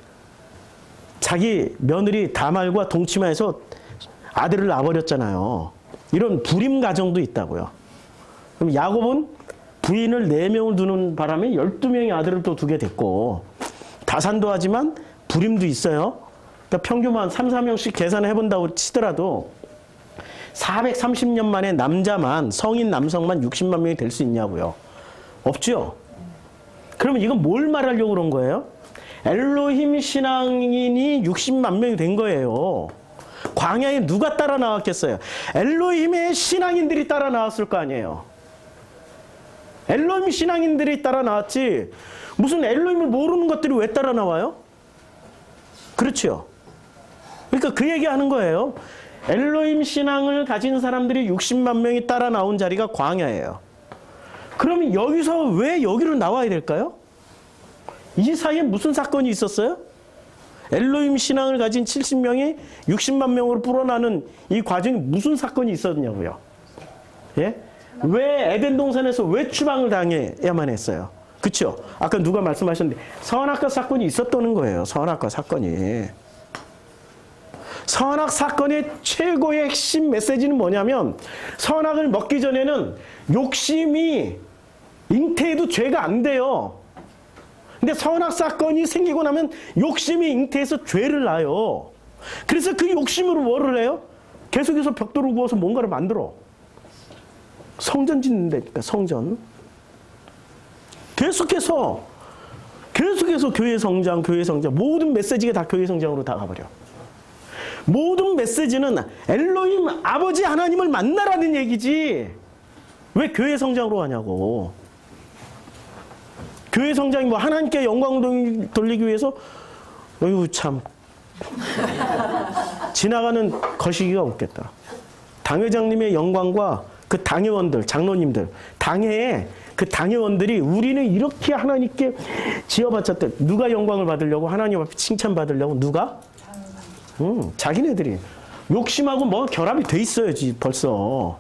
자기 며느리 다말과 동치마에서 아들을 낳아버렸잖아요. 이런 불임 가정도 있다고요. 그럼 야곱은 부인을 4명을 두는 바람에 12명의 아들을 또 두게 됐고 다산도 하지만 불임도 있어요. 그러니까 평균 한 3, 4명씩 계산을 해본다고 치더라도 430년 만에 남자만 성인 남성만 60만 명이 될 수 있냐고요. 없죠. 그러면 이건 뭘 말하려고 그런 거예요? 엘로힘 신앙인이 60만 명이 된 거예요. 광야에 누가 따라 나왔겠어요? 엘로힘의 신앙인들이 따라 나왔을 거 아니에요. 엘로힘 신앙인들이 따라 나왔지 무슨 엘로힘을 모르는 것들이 왜 따라 나와요? 그렇죠. 그러니까 그 얘기하는 거예요. 엘로힘 신앙을 가진 사람들이 60만 명이 따라 나온 자리가 광야예요. 그러면 여기서 왜 여기로 나와야 될까요? 이 사이에 무슨 사건이 있었어요? 엘로힘 신앙을 가진 70명이 60만 명으로 불어나는 이 과정에 무슨 사건이 있었냐고요. 예? 왜 에덴 동산에서 왜 추방을 당해야만 했어요? 그렇죠? 아까 누가 말씀하셨는데 선악과 사건이 있었다는 거예요. 선악과 사건이. 선악 사건의 최고의 핵심 메시지는 뭐냐면 선악을 먹기 전에는 욕심이 잉태해도 죄가 안 돼요. 근데 선악 사건이 생기고 나면 욕심이 잉태해서 죄를 낳아요. 그래서 그 욕심으로 뭐를 해요? 계속해서 벽돌을 구워서 뭔가를 만들어. 성전 짓는 데니까 성전. 계속해서 교회 성장 모든 메시지가 다 교회 성장으로 다 가버려. 모든 메시지는 엘로힘 아버지 하나님을 만나라는 얘기지 왜 교회 성장으로 가냐고. 교회 성장이 뭐 하나님께 영광 돌리기 위해서 어휴 참 지나가는 거시기가 없겠다. 당회장님의 영광과 그 당회원들 장로님들 당회에 그 당회원들이 우리는 이렇게 하나님께 지어바쳤대. 누가 영광을 받으려고? 하나님 앞에 칭찬받으려고? 누가? 자기네들이. 욕심하고 뭐 결합이 돼 있어야지 벌써.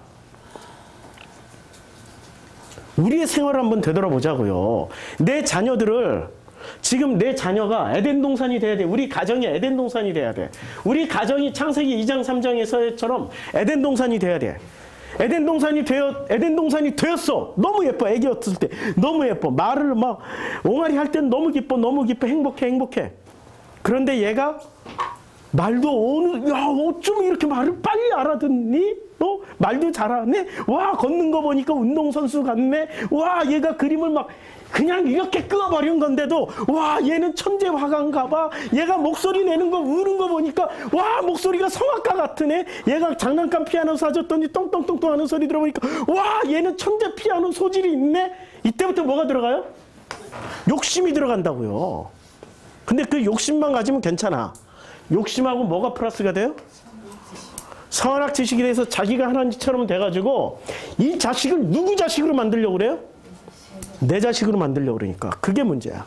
우리의 생활을 한번 되돌아보자고요. 내 자녀들을 지금 내 자녀가 에덴 동산이 돼야 돼. 우리 가정이 에덴 동산이 돼야 돼. 우리 가정이 창세기 2장 3장에서처럼 에덴 동산이 돼야 돼. 에덴 동산이 되었어. 너무 예뻐. 애기였을 때 너무 예뻐. 말을 막 옹알이 할 땐 너무 기뻐. 행복해. 그런데 얘가 말도 어쩜 이렇게 말을 빨리 알아듣니? 말도 잘하네? 와, 걷는 거 보니까 운동선수 같네? 와, 얘가 그림을 막 그냥 이렇게 끄어버린 건데도 와, 얘는 천재 화가인가 봐. 얘가 목소리 내는 거 우는 거 보니까 와, 목소리가 성악가 같으네. 얘가 장난감 피아노 사줬더니 똥똥똥똥 하는 소리 들어보니까 와, 얘는 천재 피아노 소질이 있네. 이때부터 뭐가 들어가요? 욕심이 들어간다고요. 근데 그 욕심만 가지면 괜찮아. 욕심하고 뭐가 플러스가 돼요? 선악 지식이 돼서 자기가 하나님처럼 돼가지고 이 자식을 누구 자식으로 만들려고 그래요? 내 자식으로 만들려고 그러니까. 그게 문제야.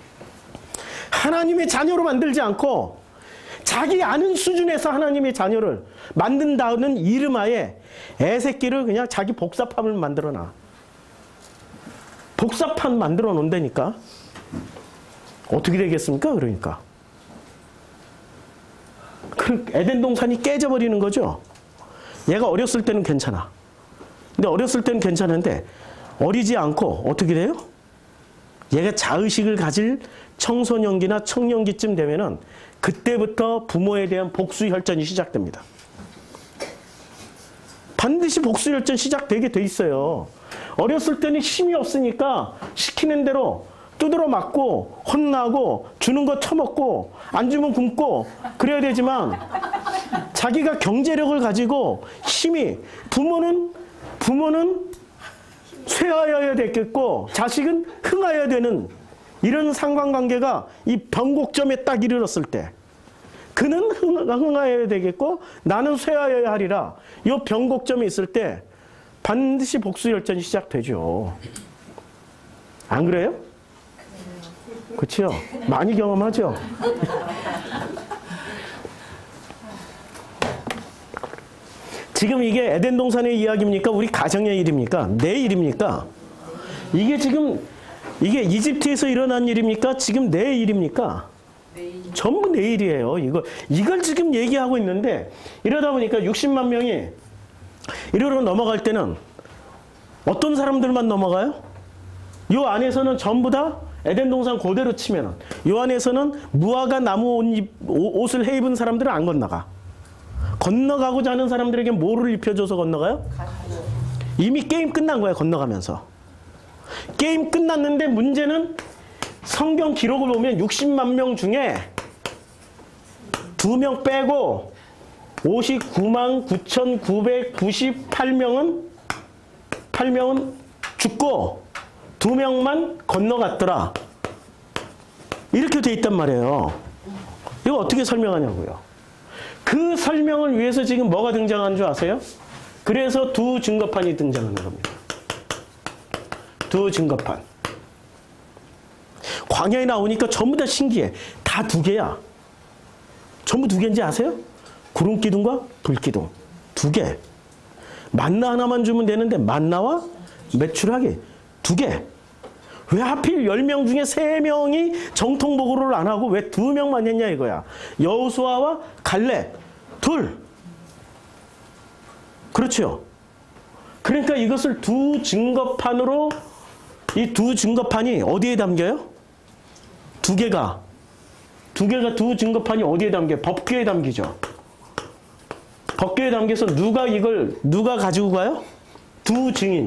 하나님의 자녀로 만들지 않고 자기 아는 수준에서 하나님의 자녀를 만든다는 이름하에 애새끼를 그냥 자기 복사판을 만들어놔. 복사판 만들어 놓는다니까. 어떻게 되겠습니까? 그러니까. 에덴 동산이 깨져버리는 거죠. 얘가 어렸을 때는 괜찮아. 근데 어렸을 때는 괜찮은데 어리지 않고 어떻게 돼요? 얘가 자의식을 가질 청소년기나 청년기쯤 되면은 그때부터 부모에 대한 복수혈전이 시작됩니다. 반드시 복수혈전 시작되게 돼 있어요. 어렸을 때는 힘이 없으니까 시키는 대로 두드러 맞고 혼나고 주는 거 처먹고 안 주면 굶고 그래야 되지만 자기가 경제력을 가지고 힘이 부모는 쇠하여야 되겠고 자식은 흥하여야 되는 이런 상관관계가 이 변곡점에 딱 이르렀을 때 그는 흥하여야 되겠고 나는 쇠하여야 하리라. 이 변곡점이 있을 때 반드시 복수열전이 시작되죠. 안 그래요? 그렇죠? 많이 경험하죠? 지금 이게 에덴 동산의 이야기입니까? 우리 가정의 일입니까? 내 일입니까? 이게 지금 이게 이집트에서 일어난 일입니까? 지금 내 일입니까? 전부 내 일이에요. 이걸 지금 얘기하고 있는데 이러다 보니까 60만 명이 이리로 넘어갈 때는 어떤 사람들만 넘어가요? 요 안에서는 전부 다 에덴 동산 그대로 치면은 요 안에서는 무화과 나무 옷을 해 입은 사람들은 안 건너가. 건너가고자 하는 사람들에게 뭐를 입혀줘서 건너가요? 이미 게임 끝난 거야, 건너가면서. 게임 끝났는데 문제는 성경 기록을 보면 60만 명 중에 2명 빼고 59만 9,998명은 죽고 2명만 건너갔더라. 이렇게 돼 있단 말이에요. 이거 어떻게 설명하냐고요. 그 설명을 위해서 지금 뭐가 등장한 줄 아세요? 그래서 두 증거판이 등장하는 겁니다. 두 증거판. 광야에 나오니까 전부 다 신기해. 다 두 개야. 전부 두 개인지 아세요? 구름 기둥과 불 기둥. 두 개. 만나 하나만 주면 되는데 만나와 메추라기 두 개. 왜 하필 10명 중에 3명이 정통 보고를 안 하고 왜 2명만 했냐 이거야. 여호수아와 갈렙 둘. 그렇죠. 그러니까 이것을 두 증거판으로 이 두 증거판이 어디에 담겨요? 두 개가 두 증거판이 어디에 담겨요? 법궤에 담기죠. 법궤에 담겨서 누가 가지고 가요? 두 증인이.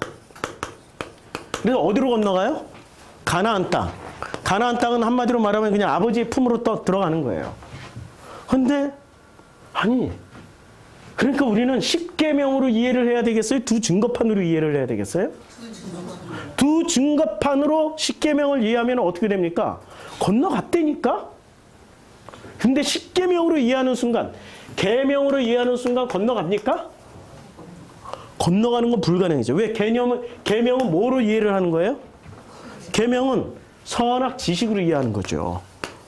그래서 어디로 건너가요? 가나안 땅. 가나안 땅은 한마디로 말하면 그냥 아버지의 품으로 들어가는 거예요. 근데 아니 그러니까 우리는 10계명으로 이해를 해야 되겠어요? 두 증거판으로 이해를 해야 되겠어요? 두 증거판으로 10계명을 이해하면 어떻게 됩니까? 건너갔다니까? 근데 10계명으로 이해하는 순간, 계명으로 이해하는 순간 건너갑니까? 건너가는 건 불가능이죠. 왜? 계명은 뭐로 이해를 하는 거예요? 계명은 선악 지식으로 이해하는 거죠.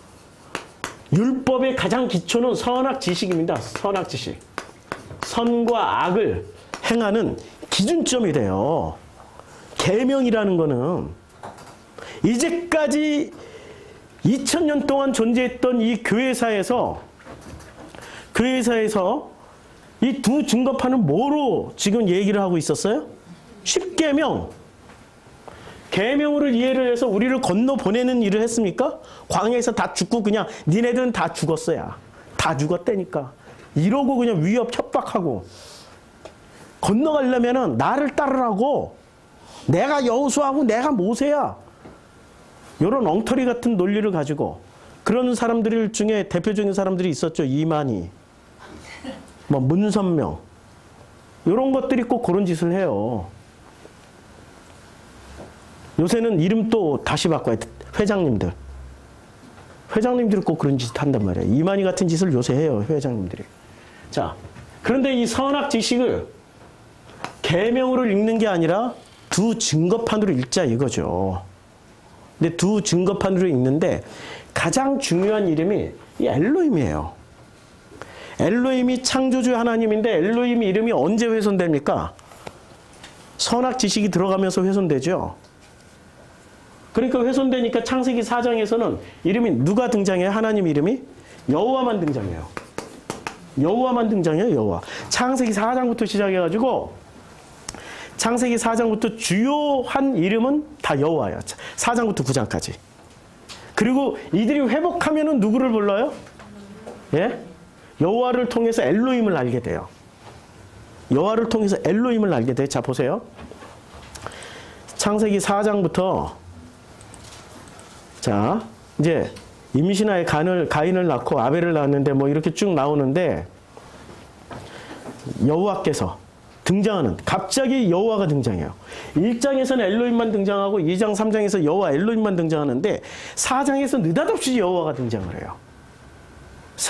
율법의 가장 기초는 선악 지식입니다. 선악 지식. 선과 악을 행하는 기준점이 돼요. 계명이라는 거는 이제까지 2000년 동안 존재했던 이 교회사에서 이 두 증거판은 뭐로 지금 얘기를 하고 있었어요? 10계명. 계명으로 이해를 해서 우리를 건너 보내는 일을 했습니까? 광야에서 다 죽고 그냥 니네들은 다 죽었어야. 다 죽었다니까. 이러고 그냥 위협 협박하고 건너가려면은 나를 따르라고. 내가 여호수아고 내가 모세야. 이런 엉터리 같은 논리를 가지고 그런 사람들 중에 대표적인 사람들이 있었죠. 이만희, 뭐 문선명 이런 것들이 꼭 그런 짓을 해요. 요새는 이름 또 다시 바꿔야 돼. 회장님들이 꼭 그런 짓을 한단 말이에요. 이만희 같은 짓을 요새 해요. 회장님들이. 자, 그런데 이 선악 지식을 계명으로 읽는 게 아니라 두 증거판으로 읽자 이거죠. 근데 두 증거판으로 읽는데 가장 중요한 이름이 이 엘로힘이에요. 엘로힘이 창조주 하나님인데 엘로힘 이름이 언제 훼손됩니까? 선악 지식이 들어가면서 훼손되죠. 그러니까 훼손되니까 창세기 4장에서는 이름이 누가 등장해요? 하나님 이름이? 여호와만 등장해요. 여호와만 등장해요. 여호와. 창세기 4장부터 시작해가지고 창세기 4장부터 주요한 이름은 다 여호와예요. 4장부터 9장까지. 그리고 이들이 회복하면은 누구를 불러요? 예? 여호와를 통해서 엘로힘을 알게 돼요. 여호와를 통해서 엘로힘을 알게 돼요. 자, 보세요. 창세기 4장부터 자, 이제 임신하에 가인을 낳고 아벨을 낳았는데 뭐 이렇게 쭉 나오는데 여호와께서 등장하는 갑자기 여호와가 등장해요. 1장에서는 엘로힘만 등장하고 2장 3장에서 여호와 엘로힘만 등장하는데 4장에서 느닷없이 여호와가 등장을 해요.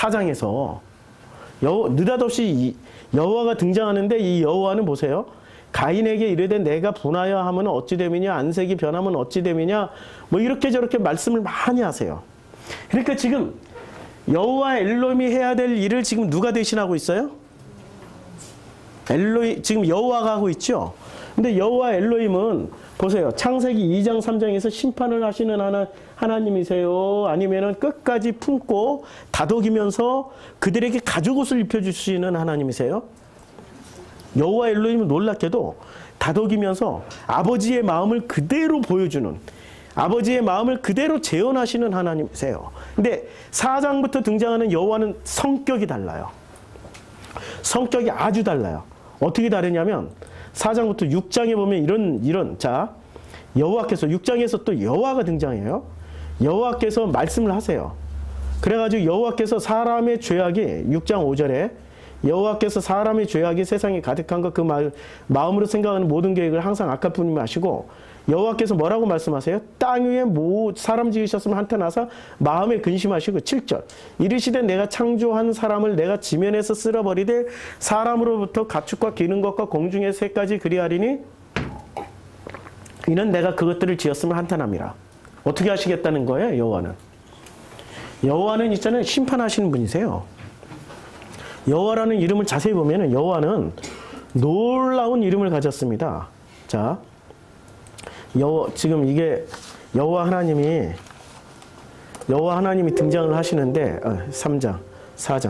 4장에서 느닷없이 여호와가 등장하는데 이 여호와는 보세요. 가인에게 이르되 내가 분하여 하면 어찌 됨이냐 안색이 변하면 어찌 됨이냐 뭐 이렇게 저렇게 말씀을 많이 하세요. 그러니까 지금 여호와 엘로힘이 해야 될 일을 지금 누가 대신하고 있어요? 지금 여호와가 하고 있죠. 근데 여호와 엘로힘은 보세요. 창세기 2장 3장에서 심판을 하시는 하나님이세요? 아니면은 끝까지 품고 다독이면서 그들에게 가죽옷을 입혀주시는 하나님이세요? 여호와 엘로힘은 놀랍게도 다독이면서 아버지의 마음을 그대로 보여주는, 아버지의 마음을 그대로 재현하시는 하나님이세요. 근데 4장부터 등장하는 여호와는 성격이 달라요. 성격이 아주 달라요. 어떻게 다르냐면 4장부터 6장에 보면 자, 여호와께서 6장에서 또 여호와가 등장해요. 여호와께서 말씀을 하세요. 그래가지고 여호와께서 사람의 죄악이 6장 5절에 여호와께서 사람의 죄악이 세상에 가득한 것 그 마음으로 생각하는 모든 계획을 항상 악할 뿐이면 아시고 여호와께서 뭐라고 말씀하세요? 땅 위에 사람 지으셨으면 한탄하사 마음에 근심하시고 7절 이르시되 내가 창조한 사람을 내가 지면에서 쓸어버리되 사람으로부터 가축과 기는 것과 공중의 새까지 그리하리니 이는 내가 그것들을 지었으면 한탄함이라. 어떻게 하시겠다는 거예요? 여호와는. 여호와는 있잖아요. 심판하시는 분이세요. 여호와라는 이름을 자세히 보면 여호와는 놀라운 이름을 가졌습니다. 자, 지금 이게 여호와 하나님이 등장을 하시는데 3장, 4장,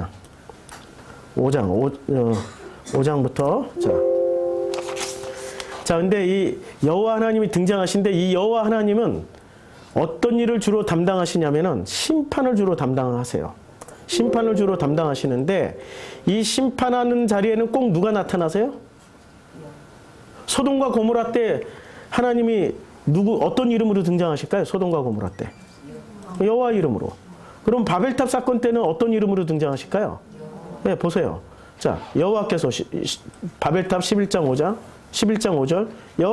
5장부터 자, 근데 이 여호와 하나님이 등장하신데 이 여호와 하나님은 어떤 일을 주로 담당하시냐면은 심판을 주로 담당하세요. 심판을 주로 담당하시는데 이 심판하는 자리에는 꼭 누가 나타나세요? 소돔과 고모라 때 하나님이 어떤 이름으로 등장하실까요? 소돔과 고모라 때. 여호와 이름으로. 그럼 바벨탑 사건 때는 어떤 이름으로 등장하실까요? 네, 보세요. 자, 여호와께서 바벨탑 11장 5절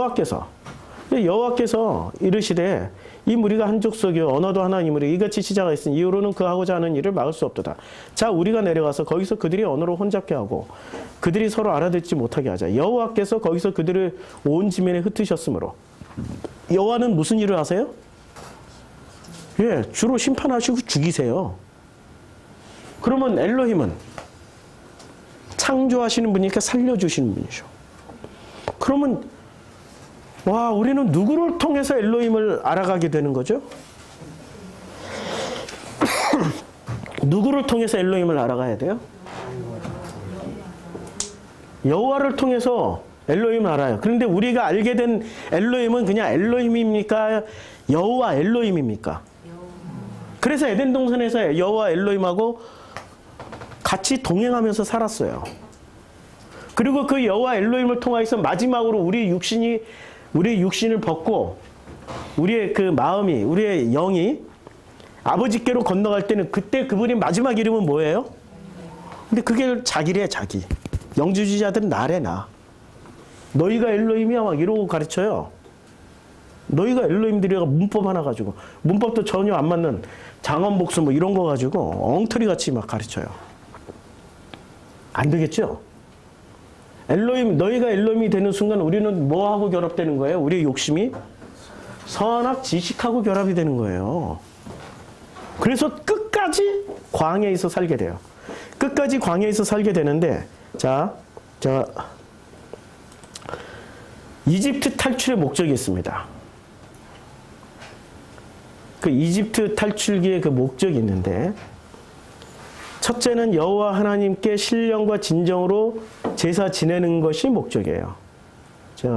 여호와께서 이르시되 이 무리가 한 족속이요 언어도 하나이므로 이같이 시자가 있으니 이후로는 그 하고자 하는 일을 막을 수 없도다. 자, 우리가 내려가서 거기서 그들이 언어로 혼잡게 하고 그들이 서로 알아듣지 못하게 하자. 여호와께서 거기서 그들을 온 지면에 흩으셨으므로. 여호와는 무슨 일을 하세요? 예, 주로 심판하시고 죽이세요. 그러면 엘로힘은 창조하시는 분이니까 살려주시는 분이죠. 그러면 와, 우리는 누구를 통해서 엘로힘을 알아가게 되는 거죠? 누구를 통해서 엘로힘을 알아가야 돼요? 여호와를 통해서 엘로힘을 알아요. 그런데 우리가 알게 된 엘로힘은 그냥 엘로힘입니까? 여호와 엘로힘입니까? 그래서 에덴 동산에서 여호와 엘로힘하고 같이 동행하면서 살았어요. 그리고 그 여호와 엘로힘을 통해서 마지막으로 우리 육신을 벗고 우리의 그 마음이, 우리의 영이 아버지께로 건너갈 때는 그때 그분의 마지막 이름은 뭐예요? 근데 그게 자기래, 자기. 영주주의자들은 나래, 나. 너희가 엘로힘이야 막 이러고 가르쳐요. 너희가 엘로힘들이가 문법 하나 가지고 문법도 전혀 안 맞는 장원복수 뭐 이런 거 가지고 엉터리 같이 막 가르쳐요. 안 되겠죠? 엘로힘, 너희가 엘로힘이 되는 순간 우리는 뭐하고 결합되는 거예요? 우리의 욕심이 선악 지식하고 결합이 되는 거예요. 그래서 끝까지 광야에서 살게 돼요. 끝까지 광야에서 살게 되는데 자, 이집트 탈출의 목적이 있습니다. 그 이집트 탈출기의 그 목적이 있는데 첫째는 여호와 하나님께 신령과 진정으로 제사 지내는 것이 목적이에요. 제가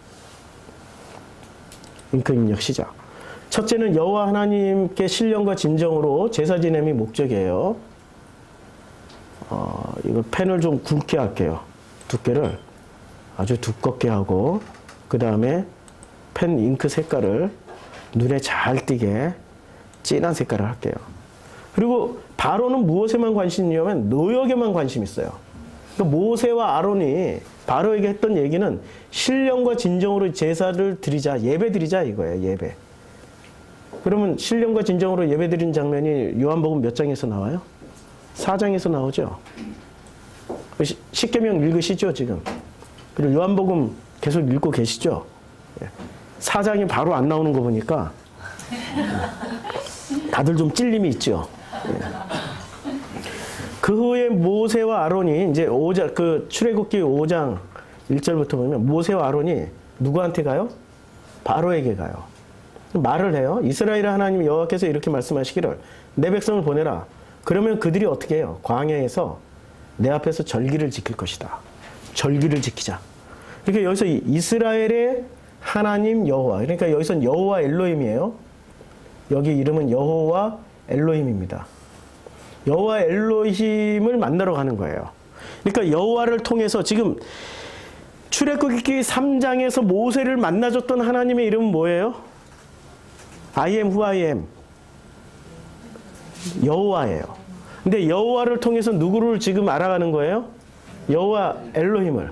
잉크 입력 시작. 첫째는 여호와 하나님께 신령과 진정으로 제사 지냄이 목적이에요. 이거 펜을 좀 굵게 할게요. 두께를 아주 두껍게 하고 그 다음에 펜 잉크 색깔을 눈에 잘 띄게 진한 색깔을 할게요. 그리고 바로는 무엇에만 관심이 있냐면 노역에만 관심이 있어요. 그러니까 모세와 아론이 바로에게 했던 얘기는 신령과 진정으로 제사를 드리자, 예배 드리자 이거예요. 예배. 그러면 신령과 진정으로 예배 드리는 장면이 요한복음 몇 장에서 나와요? 4장에서 나오죠. 십계명 읽으시죠 지금. 그리고 요한복음 계속 읽고 계시죠? 사장이 바로 안 나오는 거 보니까 다들 좀 찔림이 있죠. 그 후에 모세와 아론이 이제 출애굽기 5장 1절부터 보면 모세와 아론이 누구한테 가요? 바로에게 가요. 말을 해요. 이스라엘 하나님 여호와께서 이렇게 말씀하시기를 내 백성을 보내라. 그러면 그들이 어떻게 해요? 광야에서 내 앞에서 절기를 지킬 것이다. 절기를 지키자. 그러니까 여기서 이스라엘의 하나님 여호와, 그러니까 여기서는 여호와 엘로힘이에요. 여기 이름은 여호와 엘로힘입니다. 여호와 엘로힘을 만나러 가는 거예요. 그러니까 여호와를 통해서 지금 출애굽기 3장에서 모세를 만나줬던 하나님의 이름은 뭐예요? I am who I am. 여호와예요. 근데 여호와를 통해서 누구를 지금 알아가는 거예요? 여호와 엘로힘을.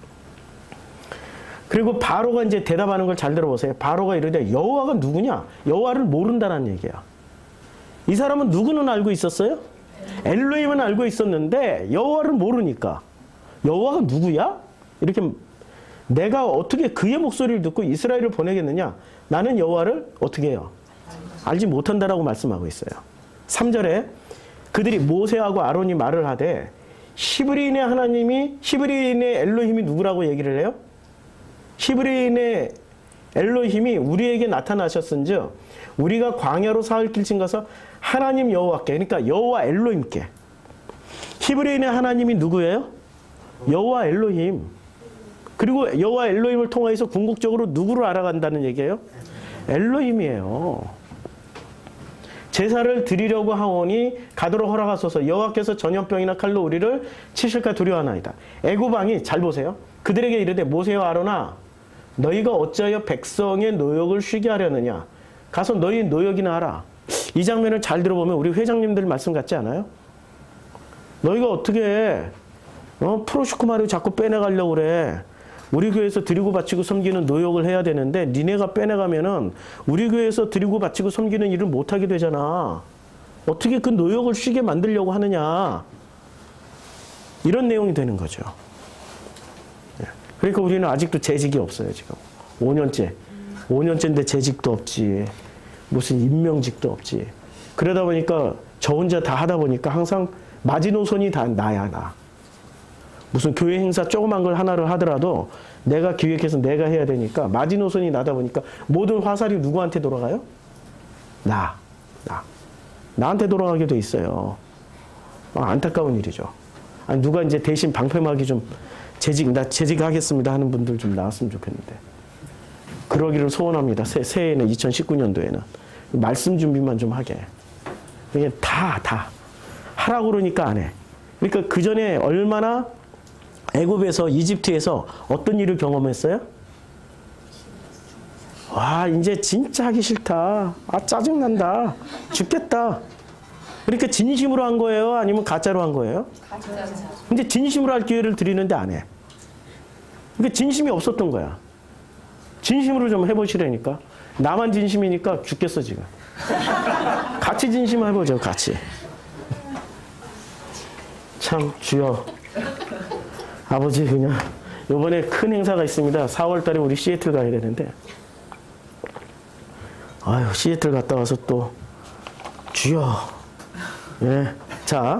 그리고 바로가 이제 대답하는 걸 잘 들어보세요. 바로가 이러되 여호와가 누구냐? 여호와를 모른다는 얘기야. 이 사람은 누구는 알고 있었어요? 엘로힘은 알고 있었는데 여호와를 모르니까 여호와가 누구야? 이렇게 내가 어떻게 그의 목소리를 듣고 이스라엘을 보내겠느냐? 나는 여호와를 어떻게 해요? 알지 못한다라고 말씀하고 있어요. 3절에 그들이 모세하고 아론이 말을 하되 히브리인의 하나님이 히브리인의 엘로힘이 누구라고 얘기를 해요? 히브리인의 엘로힘이 우리에게 나타나셨은즉 우리가 광야로 사흘 길친 가서 하나님 여호와께, 그러니까 여호와 엘로힘께. 히브리인의 하나님이 누구예요? 여호와 엘로힘. 그리고 여호와 엘로힘을 통해서 궁극적으로 누구를 알아간다는 얘기예요? 엘로힘이에요. 제사를 드리려고 하오니 가도록 허락하소서. 여호와께서 전염병이나 칼로 우리를 치실까 두려워하나이다. 애굽 왕이, 잘 보세요. 그들에게 이르되 모세와 아론아 너희가 어찌하여 백성의 노역을 쉬게 하려느냐. 가서 너희 노역이나 하라. 이 장면을 잘 들어보면 우리 회장님들 말씀 같지 않아요? 너희가 어떻게 프로슈크마를 자꾸 빼내가려고 그래. 우리 교회에서 드리고 바치고 섬기는 노역을 해야 되는데 니네가 빼내가면은 우리 교회에서 드리고 바치고 섬기는 일을 못하게 되잖아. 어떻게 그 노역을 쉬게 만들려고 하느냐. 이런 내용이 되는 거죠. 그러니까 우리는 아직도 재직이 없어요. 지금 5년째인데 재직도 없지. 무슨 임명직도 없지. 그러다 보니까 저 혼자 다 하다 보니까 항상 마지노선이 다 나야 나. 무슨 교회 행사 조그만 걸 하나를 하더라도 내가 기획해서 내가 해야 되니까 마지노선이 나다 보니까 모든 화살이 누구한테 돌아가요? 나한테 돌아가게 돼 있어요. 안타까운 일이죠. 아니, 누가 이제 대신 방패막이 좀 나 재직하겠습니다 하는 분들 좀 나왔으면 좋겠는데. 그러기를 소원합니다. 새해에는 2019년도에는. 말씀 준비만 좀 하게. 이게 다 하라고 그러니까 안 해. 그러니까 그 전에 얼마나 애굽에서 이집트에서 어떤 일을 경험했어요? 와, 이제 진짜 하기 싫다. 짜증난다. 죽겠다. 그러니까 진심으로 한 거예요? 아니면 가짜로 한 거예요? 가짜. 근데 진심으로 할 기회를 드리는데 안 해. 그러니까 진심이 없었던 거야. 진심으로 좀 해보시라니까. 나만 진심이니까 죽겠어 지금. 같이 진심 해보죠. 같이. 참 주여. 아버지 그냥 이번에 큰 행사가 있습니다. 4월 달에 우리 시애틀 가야 되는데 아유 시애틀 갔다 와서 또 주여. 예. 자,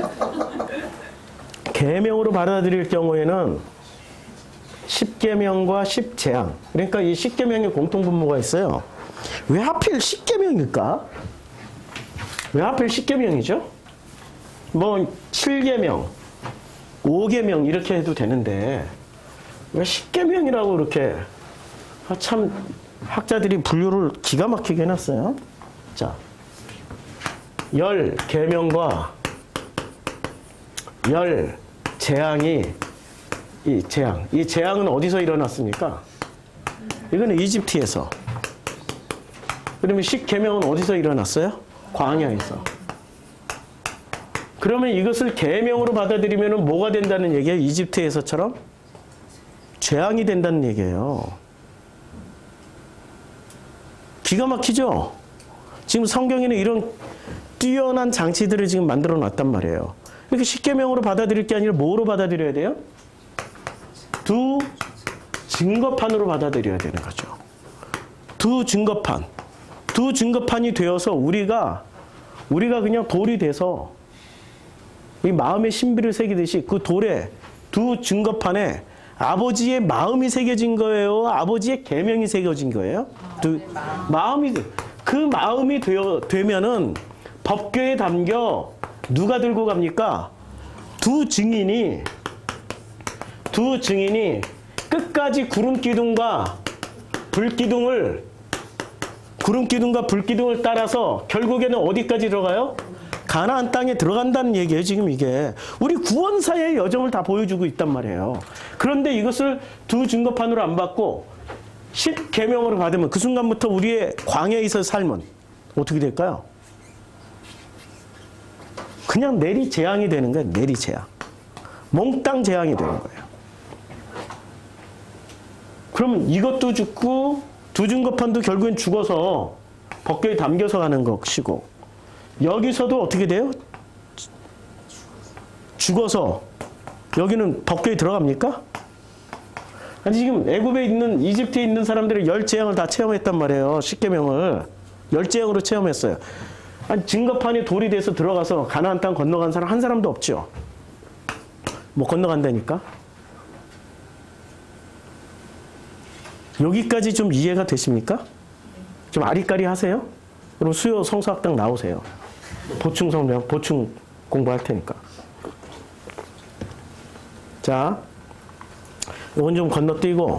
계명으로 받아들일 경우에는 10계명과 10재앙. 그러니까 이 10계명의 공통분모가 있어요. 왜 하필 10계명일까? 왜 하필 10계명이죠? 뭐 7계명, 5계명 이렇게 해도 되는데 왜 10계명이라고 이렇게 참 학자들이 분류를 기가 막히게 해놨어요. 자, 10계명과 10재앙이 이 재앙은 어디서 일어났습니까? 이거는 이집트에서. 그러면 10계명은 어디서 일어났어요? 광야에서. 그러면 이것을 계명으로 받아들이면 뭐가 된다는 얘기예요? 이집트에서처럼 재앙이 된다는 얘기예요. 기가 막히죠? 지금 성경에는 이런 뛰어난 장치들을 지금 만들어 놨단 말이에요. 이렇게 10계명으로 받아들일 게 아니라 뭐로 받아들여야 돼요? 증거판으로 받아들여야 되는 거죠. 두 증거판이 되어서 우리가 그냥 돌이 돼서 이 마음의 신비를 새기듯이 그 돌에 두 증거판에 아버지의 마음이 새겨진 거예요? 아버지의 계명이 새겨진 거예요? 그 마음이 되면은 법궤에 담겨 누가 들고 갑니까? 두 증인이 끝까지 구름 기둥과 불기둥을 따라서 결국에는 어디까지 들어가요? 가나안 땅에 들어간다는 얘기예요. 지금 이게 우리 구원사의 여정을 다 보여주고 있단 말이에요. 그런데 이것을 두 증거판으로 안 받고 10계명으로 받으면 그 순간부터 우리의 광야에서 삶은 어떻게 될까요? 그냥 내리재앙이 되는 거예요. 내리재앙. 몽땅 재앙이 되는 거예요. 그러면 이것도 죽고 두 증거판도 결국엔 죽어서 법궤에 담겨서 가는 것이고 여기서도 어떻게 돼요? 죽어서 여기는 법궤에 들어갑니까? 아니 지금 애굽에 있는 이집트에 있는 사람들이 열 재앙을 다 체험했단 말이에요. 10계명을 열 재앙으로 체험했어요. 아니 증거판이 돌이 돼서 들어가서 가나안 땅 건너간 사람 한 사람도 없죠. 못 건너간다니까. 여기까지 좀 이해가 되십니까? 좀 아리까리 하세요? 그럼 수요 성서학당 나오세요. 보충 성명, 보충 공부할 테니까. 자, 이건 좀 건너뛰고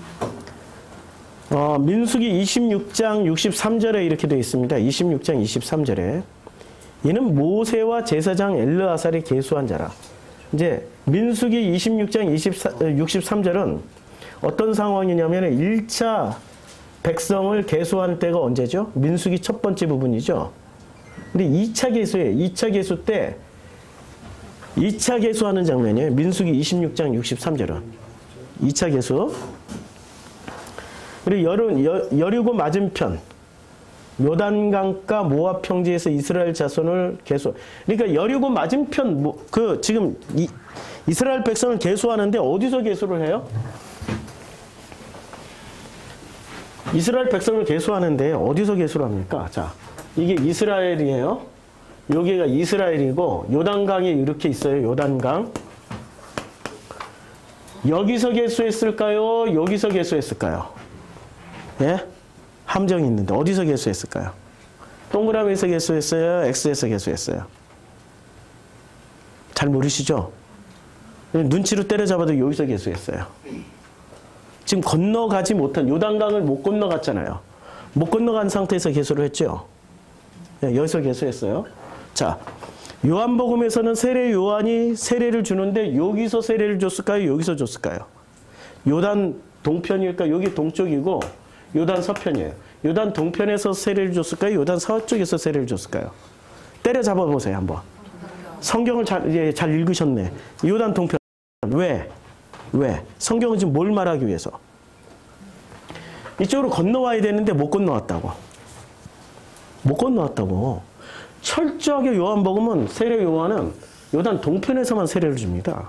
민수기 26장 63절에 이렇게 되어 있습니다. 26장 23절에 이는 모세와 제사장 엘르아살이 계수한 자라. 이제 민수기 26장 63절은 어떤 상황이냐면 1차 백성을 계수한 때가 언제죠? 민수기 첫 번째 부분이죠. 근데 2차 계수예요. 2차 계수 때 2차 계수하는 장면이에요. 민수기 26장 63절은. 2차 계수. 그리고 여리고 맞은편 요단강가 모압 평지에서 이스라엘 자손을 계수. 그러니까 여리고 맞은편 지금 이스라엘 백성을 계수하는데 어디서 계수를 해요? 이스라엘 백성을 계수하는데 어디서 계수를 합니까? 자, 이게 이스라엘이에요. 여기가 이스라엘이고 요단강이 이렇게 있어요. 요단강. 여기서 계수했을까요? 여기서 계수했을까요? 예? 함정이 있는데 어디서 계수했을까요? 동그라미에서 계수했어요? X에서 계수했어요? 잘 모르시죠? 눈치로 때려잡아도 여기서 계수했어요. 지금 건너가지 못한 요단강을 못 건너갔잖아요. 못 건너간 상태에서 계수를 했죠. 네, 여기서 계수했어요. 자, 요한복음에서는 세례 요한이 세례를 주는데 여기서 세례를 줬을까요? 여기서 줬을까요? 요단 동편일까? 여기 동쪽이고 요단 서편이에요. 요단 동편에서 세례를 줬을까요? 요단 서쪽에서 세례를 줬을까요? 때려잡아 보세요 한번. 성경을 잘 읽으셨네. 요단 동편. 왜? 성경은 지금 뭘 말하기 위해서? 이쪽으로 건너와야 되는데 못 건너왔다고. 못 건너왔다고. 철저하게 요한복음은 세례 요한은 요단 동편에서만 세례를 줍니다.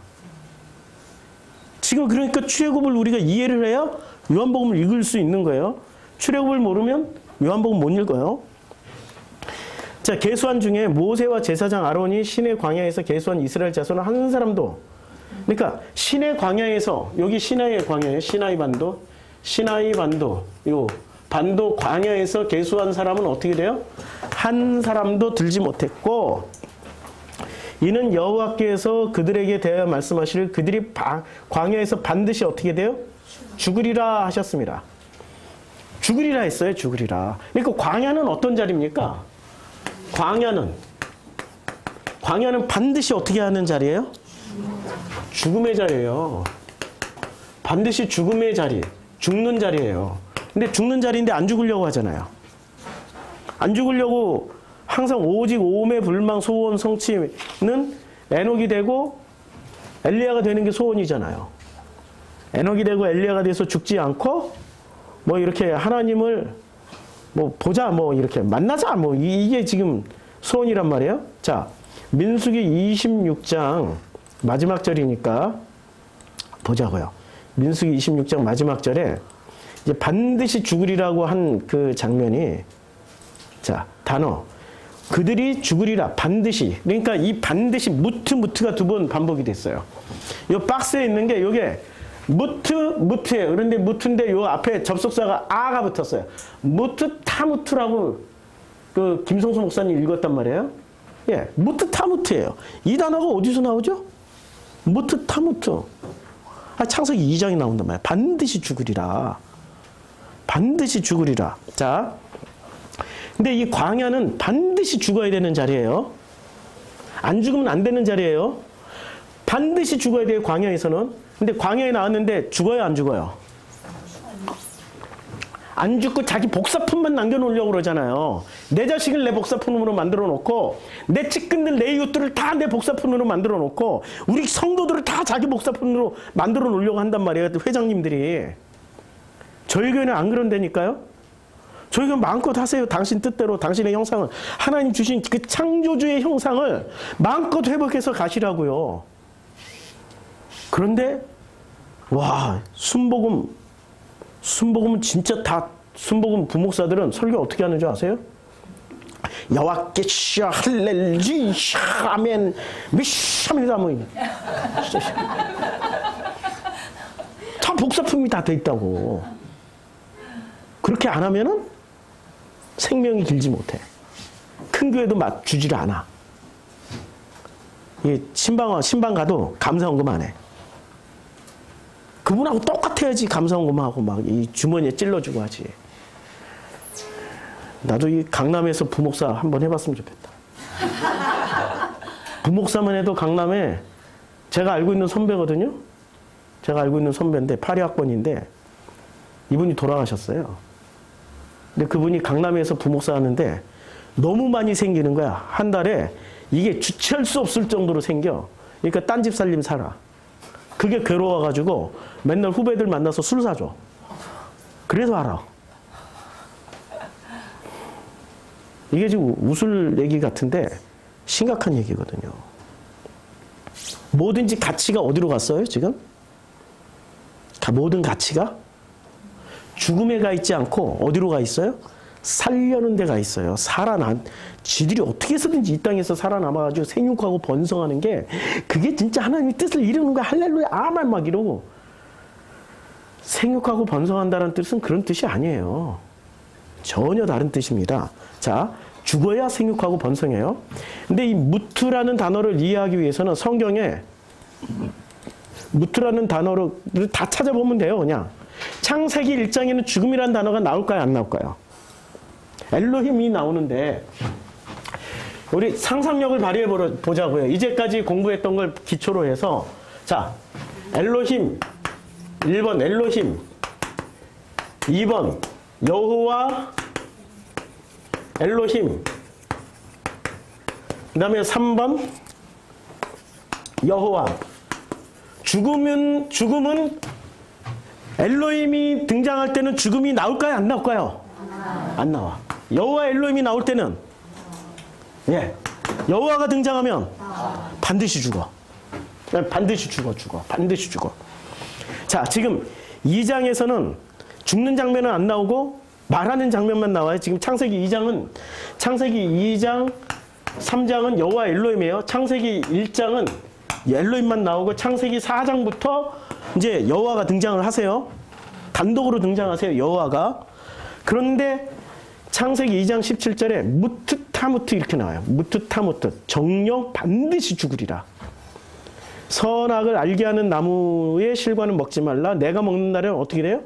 지금 그러니까 출애굽을 우리가 이해를 해야 요한복음을 읽을 수 있는 거예요. 출애굽을 모르면 요한복음 못 읽어요. 자, 계수한 중에 모세와 제사장 아론이 시내 광야에서 계수한 이스라엘 자손은 한 사람도, 그러니까 시내 광야에서, 여기 시나이의 광야예요. 시나이 반도, 요 반도 광야에서 계수한 사람은 어떻게 돼요? 한 사람도 들지 못했고, 이는 여호와께서 그들에게 대하여 말씀하시를 그들이 광야에서 반드시 어떻게 돼요? 죽으리라 하셨습니다. 죽으리라 했어요. 죽으리라. 그러니까 광야는 어떤 자리입니까? 광야는 반드시 어떻게 하는 자리예요? 죽음의 자리예요. 반드시 죽음의 자리, 죽는 자리예요. 근데 죽는 자리인데 안 죽으려고 하잖아요. 안 죽으려고 항상 오직 오매 불망 소원 성취는 에녹이 되고 엘리야가 되는 게 소원이잖아요. 에녹이 되고 엘리야가 돼서 죽지 않고 뭐 이렇게 하나님을 뭐 보자, 뭐 이렇게 만나자, 뭐 이게 지금 소원이란 말이에요. 자, 민수기 26장 마지막 절이니까 보자고요. 민수기 26장 마지막 절에 이제 반드시 죽으리라고 한 그 장면이, 자, 단어. 그들이 죽으리라, 반드시. 그러니까 이 반드시, 무트가 두 번 반복이 됐어요. 이 박스에 있는 게 요게 무트예요. 그런데 무트인데 요 앞에 접속사가 아가 붙었어요. 무트타무트라고 그 김성수 목사님 읽었단 말이에요. 예, 무트타무트예요. 이 단어가 어디서 나오죠? 무트타무트. 창세기 2장이 나온단 말이에요. 반드시 죽으리라. 반드시 죽으리라. 자, 근데 이 광야는 반드시 죽어야 되는 자리예요. 안 죽으면 안 되는 자리예요. 반드시 죽어야 돼요, 광야에서는. 근데 광야에 나왔는데 죽어요, 안 죽어요? 안 죽고 자기 복사품만 남겨놓으려고 그러잖아요. 내 자식을 내 복사품으로 만들어 놓고, 내 측근들, 내 이웃들을 다 내 복사품으로 만들어 놓고, 우리 성도들을 다 자기 복사품으로 만들어 놓으려고 한단 말이에요, 회장님들이. 저희 교회는 안 그런다니까요. 저희 교회 마음껏 하세요. 당신 뜻대로 당신의 형상을, 하나님 주신 그 창조주의 형상을 마음껏 회복해서 가시라고요. 그런데 와, 순복음은 진짜 다, 순복음 부목사들은 설교 어떻게 하는 줄 아세요? 여호와께서 할렐루야 아멘 미샤입니다 뭐 다 복사품이 다 돼 있다고. 그렇게 안 하면은 생명이 길지 못해. 큰 교회도 맞추지를 않아. 이 신방 가도 감사원금 안 해. 그분하고 똑같아야지 감사원금하고 막 이 주머니에 찔러주고 하지. 나도 이 강남에서 부목사 한번 해봤으면 좋겠다. 부목사만 해도 강남에 제가 알고 있는 선배거든요. 제가 알고 있는 선배인데 82학번인데 이분이 돌아가셨어요. 근데 그분이 강남에서 부목사 하는데 너무 많이 생기는 거야. 한 달에 이게 주체할 수 없을 정도로 생겨. 그러니까 딴 집 살림 살아. 그게 괴로워가지고 맨날 후배들 만나서 술 사줘. 그래서 알아. 이게 지금 웃을 얘기 같은데 심각한 얘기거든요. 뭐든지 가치가 어디로 갔어요, 지금? 모든 가치가? 죽음에 가 있지 않고 어디로 가 있어요? 살려는 데 가 있어요. 지들이 어떻게 해서든지 이 땅에서 살아남아가지고 생육하고 번성하는 게 그게 진짜 하나님의 뜻을 이루는 거야. 할렐루야, 아멘 막 이러고. 생육하고 번성한다는 뜻은 그런 뜻이 아니에요. 전혀 다른 뜻입니다. 자, 죽어야 생육하고 번성해요. 근데 이 무트라는 단어를 이해하기 위해서는 성경에 무트라는 단어를 다 찾아보면 돼요, 그냥. 창세기 1장에는 죽음이라는 단어가 나올까요, 안 나올까요? 엘로힘이 나오는데 우리 상상력을 발휘해 보자고요. 이제까지 공부했던 걸 기초로 해서 자, 엘로힘 1번 엘로힘 2번 여호와 엘로힘 그 다음에 3번 여호와. 죽음은 엘로힘이 등장할 때는 죽음이 나올까요, 안 나올까요? 안 나와. 여호와 엘로힘이 나올 때는 예, 여호와가 등장하면 반드시 죽어. 반드시 죽어. 반드시 죽어. 자, 지금 2장에서는 죽는 장면은 안 나오고 말하는 장면만 나와요. 지금 창세기 2장, 3장은 여호와 엘로힘이에요. 창세기 1장은 엘로힘만 나오고 창세기 4장부터 이제 여호와가 등장을 하세요. 단독으로 등장하세요, 여호와가. 그런데 창세기 2장 17절에 무트타무트 이렇게 나와요. 무트타무트. 정령 반드시 죽으리라. 선악을 알게 하는 나무의 실과는 먹지 말라. 내가 먹는 날에는 어떻게 돼요?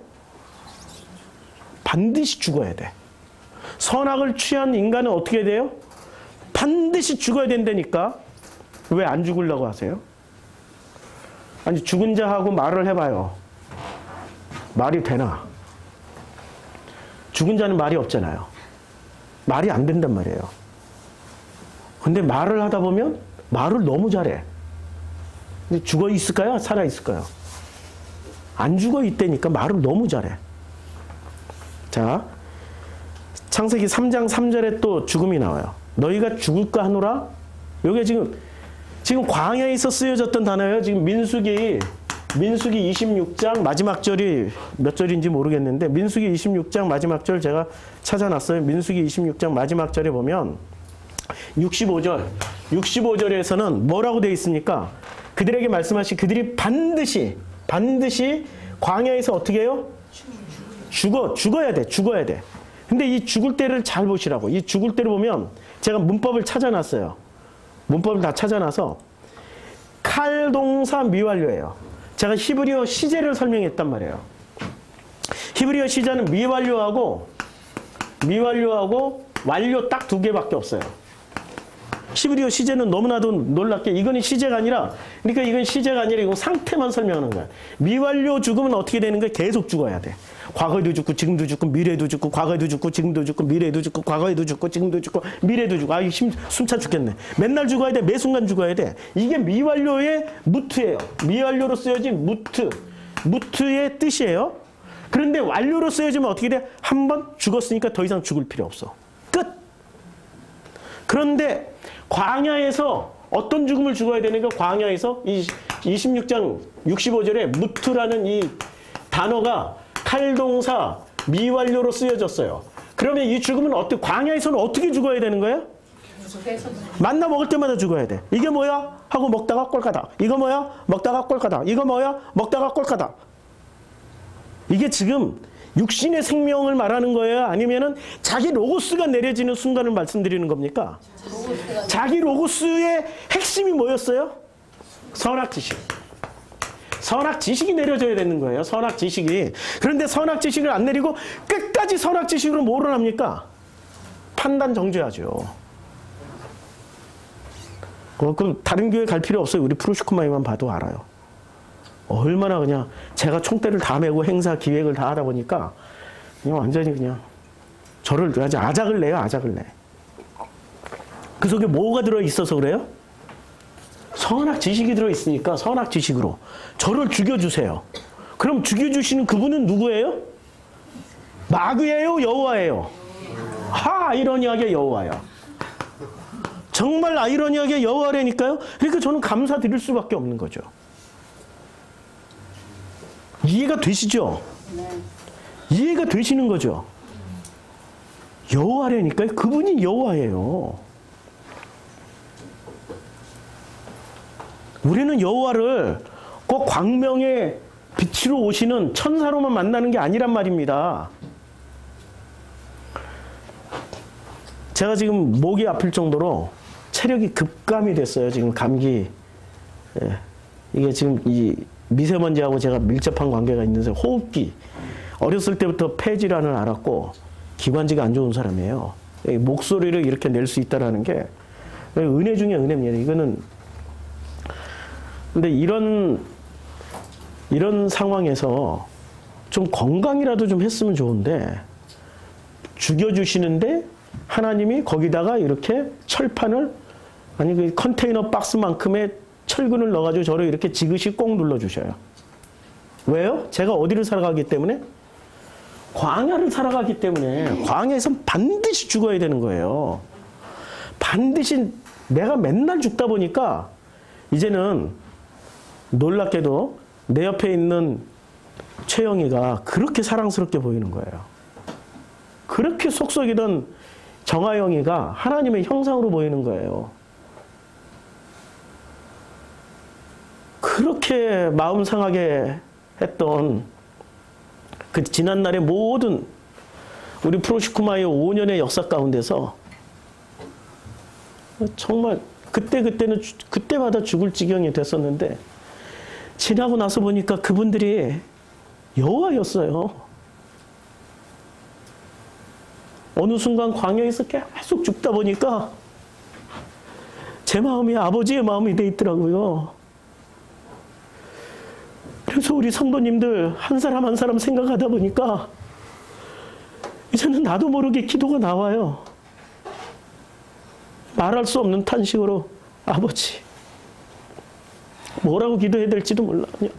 반드시 죽어야 돼. 선악을 취한 인간은 어떻게 돼요? 반드시 죽어야 된다니까. 왜 안 죽으려고 하세요? 아니, 죽은 자하고 말을 해봐요. 말이 되나? 죽은 자는 말이 없잖아요. 말이 안 된단 말이에요. 근데 말을 하다 보면 말을 너무 잘해. 근데 죽어 있을까요? 살아 있을까요? 안 죽어 있다니까 말을 너무 잘해. 자, 창세기 3장 3절에 또 죽음이 나와요. 너희가 죽을까 하노라? 이게 지금 광야에서 쓰여졌던 단어예요. 지금 민수기 민수기 26장 마지막 절이 몇 절인지 모르겠는데 민수기 26장 마지막 절 제가 찾아놨어요. 민수기 26장 마지막 절에 보면 65절에서는 뭐라고 되어 있습니까? 그들에게 말씀하시 그들이 반드시 광야에서 어떻게 해요? 죽어야 돼. 근데 이 죽을 때를 잘 보시라고. 이 죽을 때를 보면 제가 문법을 찾아놨어요. 문법을 다 찾아놔서 칼 동사 미완료예요. 제가 히브리어 시제를 설명했단 말이에요. 히브리어 시제는 미완료하고 완료 딱 두 개밖에 없어요. 히브리어 시제는 너무나도 놀랍게 이거는 시제가 아니라 그러니까 이건 시제가 아니라 이건 상태만 설명하는 거야. 미완료 죽으면 어떻게 되는 거야? 계속 죽어야 돼. 과거에도 죽고 지금도 죽고 미래도 죽고 과거에도 죽고 지금도 죽고 미래도 죽고 과거에도 죽고 지금도 죽고 미래도 죽고 아 숨차 죽겠네. 맨날 죽어야 돼. 매 순간 죽어야 돼. 이게 미완료의 무트예요. 미완료로 쓰여진 무트의 뜻이에요. 그런데 완료로 쓰여지면 어떻게 돼? 한 번 죽었으니까 더 이상 죽을 필요 없어. 끝. 그런데 광야에서 어떤 죽음을 죽어야 되는가? 광야에서 이 26장 65절에 무트라는 이 단어가 칼동사 미완료로 쓰여졌어요. 그러면 이 죽음은 광야에서는 어떻게 죽어야 되는 거예요? 만나 먹을 때마다 죽어야 돼. 이게 뭐야? 하고 먹다가 꼴까다. 이거 뭐야? 먹다가 꼴까다. 이거 뭐야? 먹다가 꼴까다. 이게 지금 육신의 생명을 말하는 거예요? 아니면은 자기 로고스가 내려지는 순간을 말씀드리는 겁니까? 자기 로고스의 핵심이 뭐였어요? 선악지식. 선악지식이 내려져야 되는 거예요. 선악지식이. 그런데 선악지식을 안 내리고 끝까지 선악지식으로 뭐를 합니까? 판단 정죄하죠. 그럼 다른 교회 갈 필요 없어요. 우리 프로시코마이만 봐도 알아요. 얼마나 그냥 제가 총대를 다 메고 행사 기획을 다 하다 보니까 그냥 완전히 그냥 저를 아주 아작을 내요. 아작을 내. 그 속에 뭐가 들어있어서 그래요? 선악지식이 들어있으니까 선악지식으로 저를 죽여주세요. 그럼 죽여주시는 그분은 누구예요? 마귀예요? 여호와예요? 아이러니하게 여호와야. 정말 아이러니하게 여호와라니까요. 그러니까 저는 감사드릴 수밖에 없는 거죠. 이해가 되시죠? 이해가 되시는 거죠? 여호와라니까요. 그분이 여호와예요. 우리는 여호와를 꼭 광명의 빛으로 오시는 천사로만 만나는 게 아니란 말입니다. 제가 지금 목이 아플 정도로 체력이 급감이 됐어요. 지금 감기. 예. 이게 지금 이 미세먼지하고 제가 밀접한 관계가 있는데 호흡기. 어렸을 때부터 폐질환을 앓았고 기관지가 안 좋은 사람이에요. 목소리를 이렇게 낼 수 있다는 게 은혜 중에 은혜입니다. 이거는 근데 이런 상황에서 좀 건강이라도 좀 했으면 좋은데 죽여주시는데 하나님이 거기다가 이렇게 철판을 아니 그 컨테이너 박스만큼의 철근을 넣어가지고 저를 이렇게 지그시 꼭 눌러주셔요. 왜요? 제가 어디를 살아가기 때문에? 광야를 살아가기 때문에 광야에서 반드시 죽어야 되는 거예요. 반드시 내가 맨날 죽다 보니까 이제는 놀랍게도 내 옆에 있는 최영이가 그렇게 사랑스럽게 보이는 거예요. 그렇게 속썩이던 정하영이가 하나님의 형상으로 보이는 거예요. 그렇게 마음 상하게 했던 그 지난날의 모든 우리 프로시쿠마의 5년의 역사 가운데서 정말 그때마다 죽을 지경이 됐었는데 지나고 나서 보니까 그분들이 여호와였어요. 어느 순간 광야에서 계속 죽다 보니까 제 마음이 아버지의 마음이 돼 있더라고요. 그래서 우리 성도님들 한 사람 한 사람 생각하다 보니까 이제는 나도 모르게 기도가 나와요. 말할 수 없는 탄식으로 아버지 뭐라고 기도해야 될지도 몰라. 그냥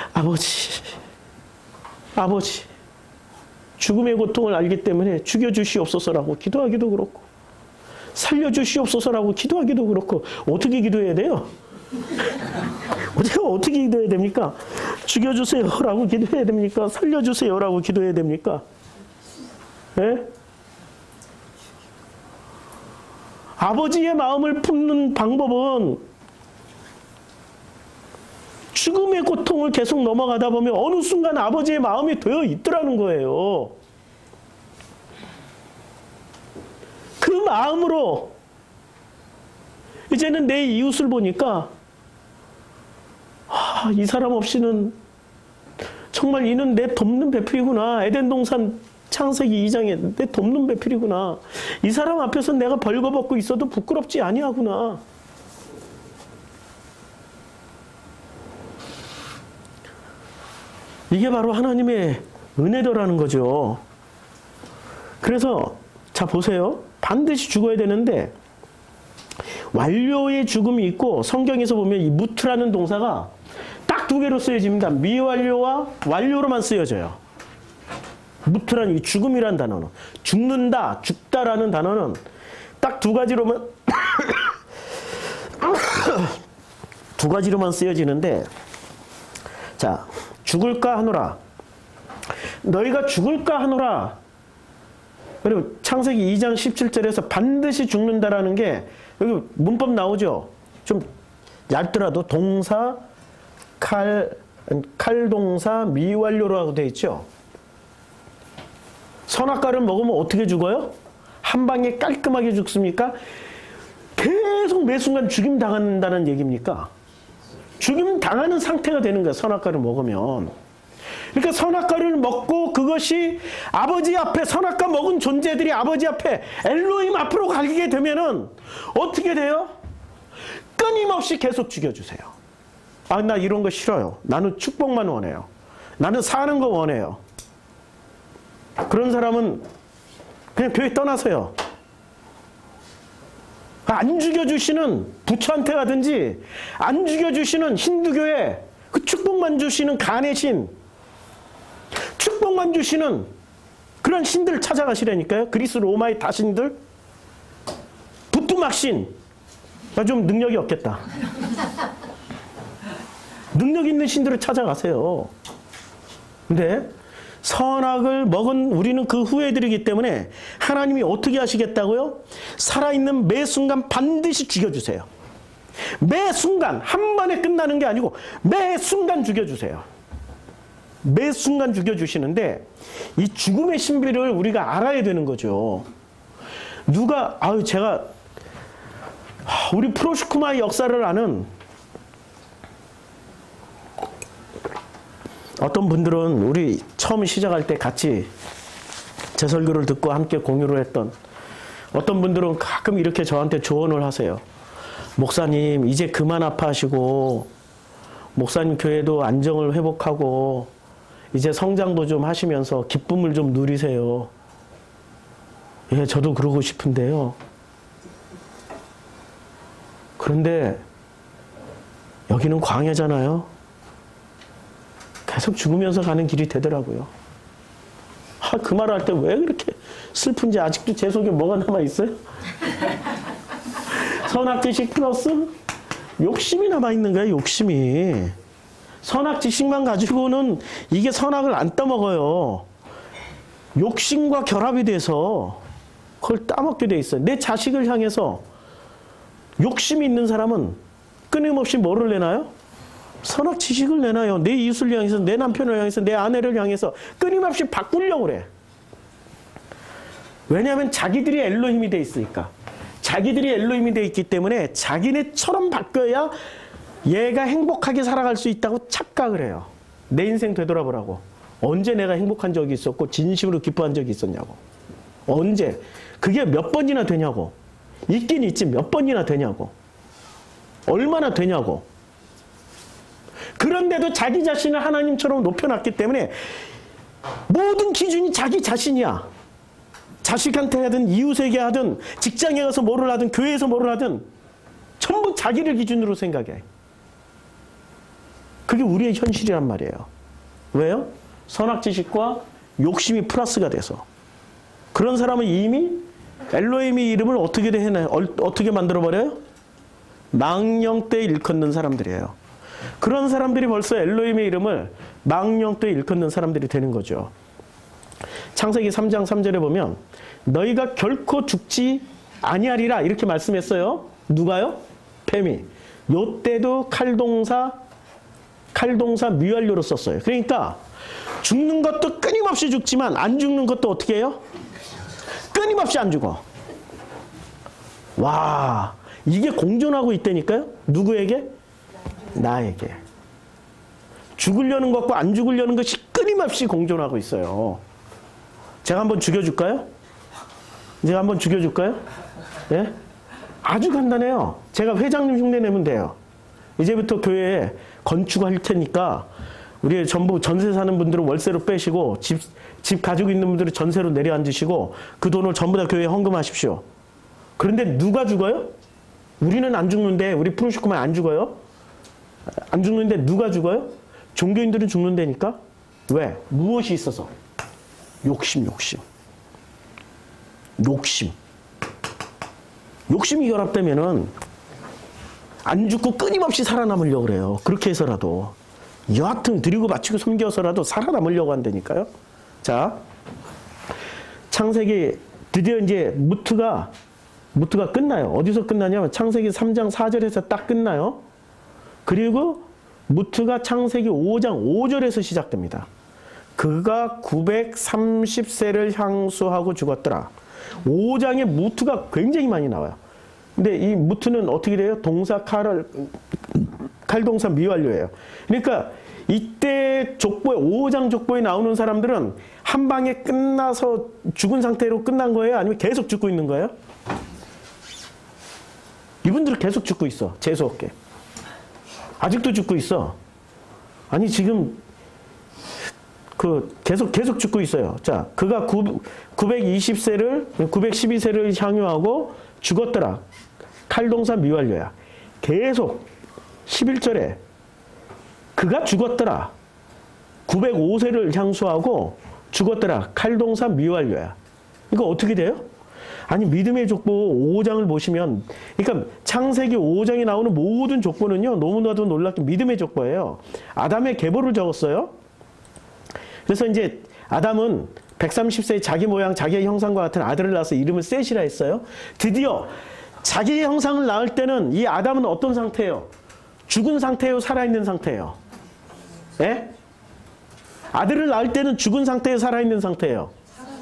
아버지 죽음의 고통을 알기 때문에 죽여주시옵소서라고 기도하기도 그렇고 살려주시옵소서라고 기도하기도 그렇고 어떻게 기도해야 돼요? 어떻게 기도해야 됩니까? 죽여주세요라고 기도해야 됩니까? 살려주세요라고 기도해야 됩니까? 예? 아버지의 마음을 품는 방법은 죽음의 고통을 계속 넘어가다 보면 어느 순간 아버지의 마음이 되어 있더라는 거예요. 그 마음으로 이제는 내 이웃을 보니까 이 사람 없이는 정말 이는 내 돕는 배필이구나. 에덴 동산 창세기 2장에 내 돕는 배필이구나. 이 사람 앞에서 내가 벌거벗고 있어도 부끄럽지 아니하구나. 이게 바로 하나님의 은혜더라는 거죠. 그래서 자 보세요. 반드시 죽어야 되는데 완료의 죽음이 있고 성경에서 보면 이 무트라는 동사가 딱 두 개로 쓰여집니다. 미완료와 완료로만 쓰여져요. 무트라는 이 죽음이라는 단어는 죽는다, 죽다라는 단어는 딱 두 가지로만 두 가지로만 쓰여지는데 자 죽을까 하노라. 너희가 죽을까 하노라. 그리고 창세기 2장 17절에서 반드시 죽는다라는 게 여기 문법 나오죠. 좀 얇더라도 동사, 칼동사, 미완료라고 되어 있죠. 선악과를 먹으면 어떻게 죽어요? 한 방에 깔끔하게 죽습니까? 계속 매 순간 죽임 당한다는 얘기입니까? 죽임 당하는 상태가 되는 거예요. 선악과를 먹으면. 그러니까 선악과를 먹고 그것이 아버지 앞에 선악과 먹은 존재들이 아버지 앞에 엘로힘 앞으로 가게 되면은 어떻게 돼요? 끊임없이 계속 죽여주세요. 아, 나 이런 거 싫어요. 나는 축복만 원해요. 나는 사는 거 원해요. 그런 사람은 그냥 교회 떠나세요. 안 죽여주시는 부처한테 가든지 안 죽여주시는 힌두교에 그 축복만 주시는 가네신, 축복만 주시는 그런 신들 찾아가시라니까요. 그리스 로마의 다신들, 부뚜막신. 나 좀 능력이 없겠다. 능력 있는 신들을 찾아가세요. 근데 선악을 먹은 우리는 그 후회들이기 때문에 하나님이 어떻게 하시겠다고요? 살아있는 매 순간 반드시 죽여주세요. 매 순간 한 번에 끝나는 게 아니고 매 순간 죽여주세요. 매 순간 죽여주시는데 이 죽음의 신비를 우리가 알아야 되는 거죠. 누가 제가 우리 프로슈크마의 역사를 아는 어떤 분들은 우리 처음 시작할 때 같이 제 설교를 듣고 함께 공유를 했던 어떤 분들은 가끔 이렇게 저한테 조언을 하세요. 목사님 이제 그만 아파하시고 목사님 교회도 안정을 회복하고 이제 성장도 좀 하시면서 기쁨을 좀 누리세요. 예, 저도 그러고 싶은데요. 그런데 여기는 광야잖아요. 계속 죽으면서 가는 길이 되더라고요. 그 말을 할 때 왜 그렇게 슬픈지 아직도 제 속에 뭐가 남아있어요? 선악지식 플러스 욕심이 남아있는 거예요. 욕심이. 선악지식만 가지고는 이게 선악을 안 따먹어요. 욕심과 결합이 돼서 그걸 따먹게 돼 있어요. 내 자식을 향해서 욕심이 있는 사람은 끊임없이 뭐를 내나요? 선악 지식을 내놔요. 내 이웃을 향해서, 내 남편을 향해서, 내 아내를 향해서 끊임없이 바꾸려고 그래. 왜냐하면 자기들이 엘로힘이 돼 있으니까. 자기들이 엘로힘이 돼 있기 때문에 자기네처럼 바뀌어야 얘가 행복하게 살아갈 수 있다고 착각을 해요. 내 인생 되돌아보라고. 언제 내가 행복한 적이 있었고 진심으로 기뻐한 적이 있었냐고. 언제. 그게 몇 번이나 되냐고. 있긴 있지 몇 번이나 되냐고. 얼마나 되냐고. 그런데도 자기 자신을 하나님처럼 높여놨기 때문에 모든 기준이 자기 자신이야. 자식한테 하든 이웃에게 하든 직장에 가서 뭐를 하든 교회에서 뭐를 하든 전부 자기를 기준으로 생각해. 그게 우리의 현실이란 말이에요. 왜요? 선악지식과 욕심이 플러스가 돼서. 그런 사람은 이미 엘로힘의 이름을 어떻게 만들어버려요? 망령 때 일컫는 사람들이에요. 그런 사람들이 벌써 엘로힘의 이름을 망령되이 일컫는 사람들이 되는 거죠. 창세기 3장 3절에 보면 너희가 결코 죽지 아니하리라 이렇게 말씀했어요. 누가요? 뱀이. 요때도 칼동사 미완료로 썼어요. 그러니까 죽는 것도 끊임없이 죽지만 안 죽는 것도 어떻게 해요? 끊임없이 안 죽어. 와, 이게 공존하고 있다니까요? 누구에게? 나에게. 죽으려는 것과 안 죽으려는 것이 끊임없이 공존하고 있어요. 제가 한번 죽여줄까요? 제가 한번 죽여줄까요? 예? 아주 간단해요. 제가 회장님 흉내 내면 돼요. 이제부터 교회에 건축할 테니까 우리 전부 전세 사는 분들은 월세로 빼시고 집 가지고 있는 분들은 전세로 내려앉으시고 그 돈을 전부 다 교회에 헌금하십시오. 그런데 누가 죽어요? 우리는 안 죽는데 우리 프로시코만 안 죽어요? 안 죽는데 누가 죽어요? 종교인들은 죽는다니까? 왜? 무엇이 있어서? 욕심. 욕심이 결합되면은 안 죽고 끊임없이 살아남으려고 그래요. 그렇게 해서라도. 여하튼 드리고 바치고 섬겨서라도 살아남으려고 한다니까요. 자, 창세기 드디어 이제 무트가 끝나요. 어디서 끝나냐면 창세기 3장 4절에서 딱 끝나요. 그리고 무트가 창세기 5장 5절에서 시작됩니다. 그가 930세를 향수하고 죽었더라. 5장에 무트가 굉장히 많이 나와요. 근데 이 무트는 어떻게 돼요? 동사 칼동사 미완료예요. 그러니까 이때 족보에 5장 족보에 나오는 사람들은 한 방에 끝나서 죽은 상태로 끝난 거예요? 아니면 계속 죽고 있는 거예요? 이분들은 계속 죽고 있어. 재수없게. 아직도 죽고 있어. 아니 지금 계속 죽고 있어요. 자, 그가 912세를 향유하고 죽었더라. 칼동사 미완료야. 계속 11절에 그가 죽었더라. 905세를 향수하고 죽었더라. 칼동사 미완료야. 이거 어떻게 돼요? 아니 믿음의 족보 5장을 보시면 그러니까 창세기 5장에 나오는 모든 족보는요. 너무나도 놀랍게 믿음의 족보예요. 아담의 계보를 적었어요. 그래서 이제 아담은 130세에 자기 모양, 자기의 형상과 같은 아들을 낳아서 이름을 셋이라 했어요. 드디어 자기의 형상을 낳을 때는 이 아담은 어떤 상태예요? 죽은 상태예요? 살아있는 상태예요? 예? 아들을 낳을 때는 죽은 상태예요? 살아있는 상태예요?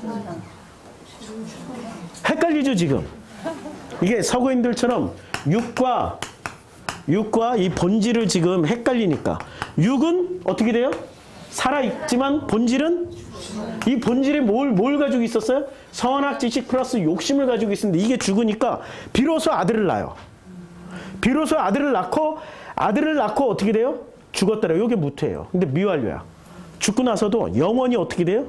헷갈리죠 지금? 이게 서구인들처럼 육과 이 본질을 지금 헷갈리니까. 육은 어떻게 돼요? 살아있지만 본질은? 이 본질에 뭘 가지고 있었어요? 선악 지식 플러스 욕심을 가지고 있었는데 이게 죽으니까 비로소 아들을 낳아요. 비로소 아들을 낳고 어떻게 돼요? 죽었더라. 이게 무트예요. 근데 미완료야. 죽고 나서도 영원히 어떻게 돼요?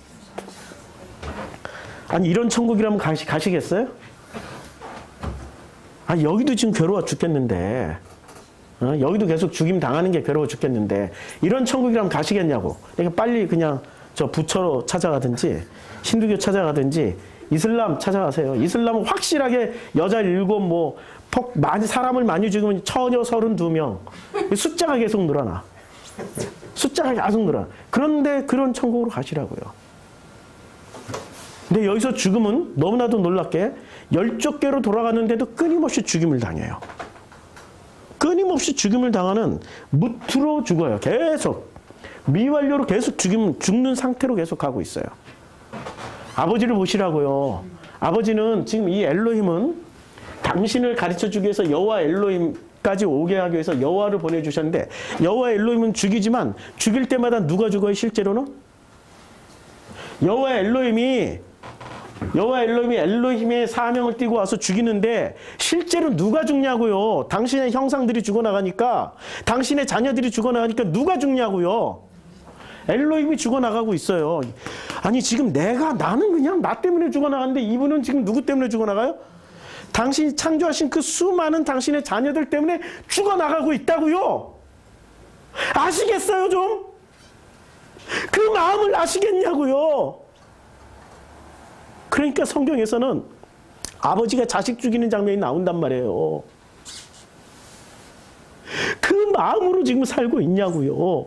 아니 이런 천국이라면 가시겠어요? 아니 여기도 지금 괴로워 죽겠는데 여기도 계속 죽임 당하는 게 괴로워 죽겠는데 이런 천국이라면 가시겠냐고. 그러니까 빨리 그냥 저 부처로 찾아가든지 힌두교 찾아가든지 이슬람 찾아가세요. 이슬람은 확실하게 여자 7 사람을 많이 죽이면 처녀 32명. 숫자가 계속 늘어나. 숫자가 계속 늘어나. 그런데 그런 천국으로 가시라고요. 근데 여기서 죽음은 너무나도 놀랍게 12개로 돌아가는데도 끊임없이 죽임을 당해요. 끊임없이 죽임을 당하는 무트로 죽어요. 계속. 미완료로 계속 죽는 상태로 계속 가고 있어요. 아버지를 보시라고요. 아버지는 지금 이 엘로힘은 당신을 가르쳐주기 위해서 여호와 엘로힘까지 오게 하기 위해서 여호와를 보내주셨는데 여호와 엘로힘은 죽이지만 죽일 때마다 누가 죽어요 실제로는? 여호와 엘로힘이 엘로힘의 사명을 띠고 와서 죽이는데 실제로 누가 죽냐고요. 당신의 형상들이 죽어나가니까 당신의 자녀들이 죽어나가니까 누가 죽냐고요. 엘로힘이 죽어나가고 있어요. 아니 지금 나는 그냥 나 때문에 죽어나가는데 이분은 지금 누구 때문에 죽어나가요? 당신이 창조하신 그 수많은 당신의 자녀들 때문에 죽어나가고 있다고요. 아시겠어요 좀? 그 마음을 아시겠냐고요. 그러니까 성경에서는 아버지가 자식 죽이는 장면이 나온단 말이에요. 그 무슨 마음으로 지금 살고 있냐고요.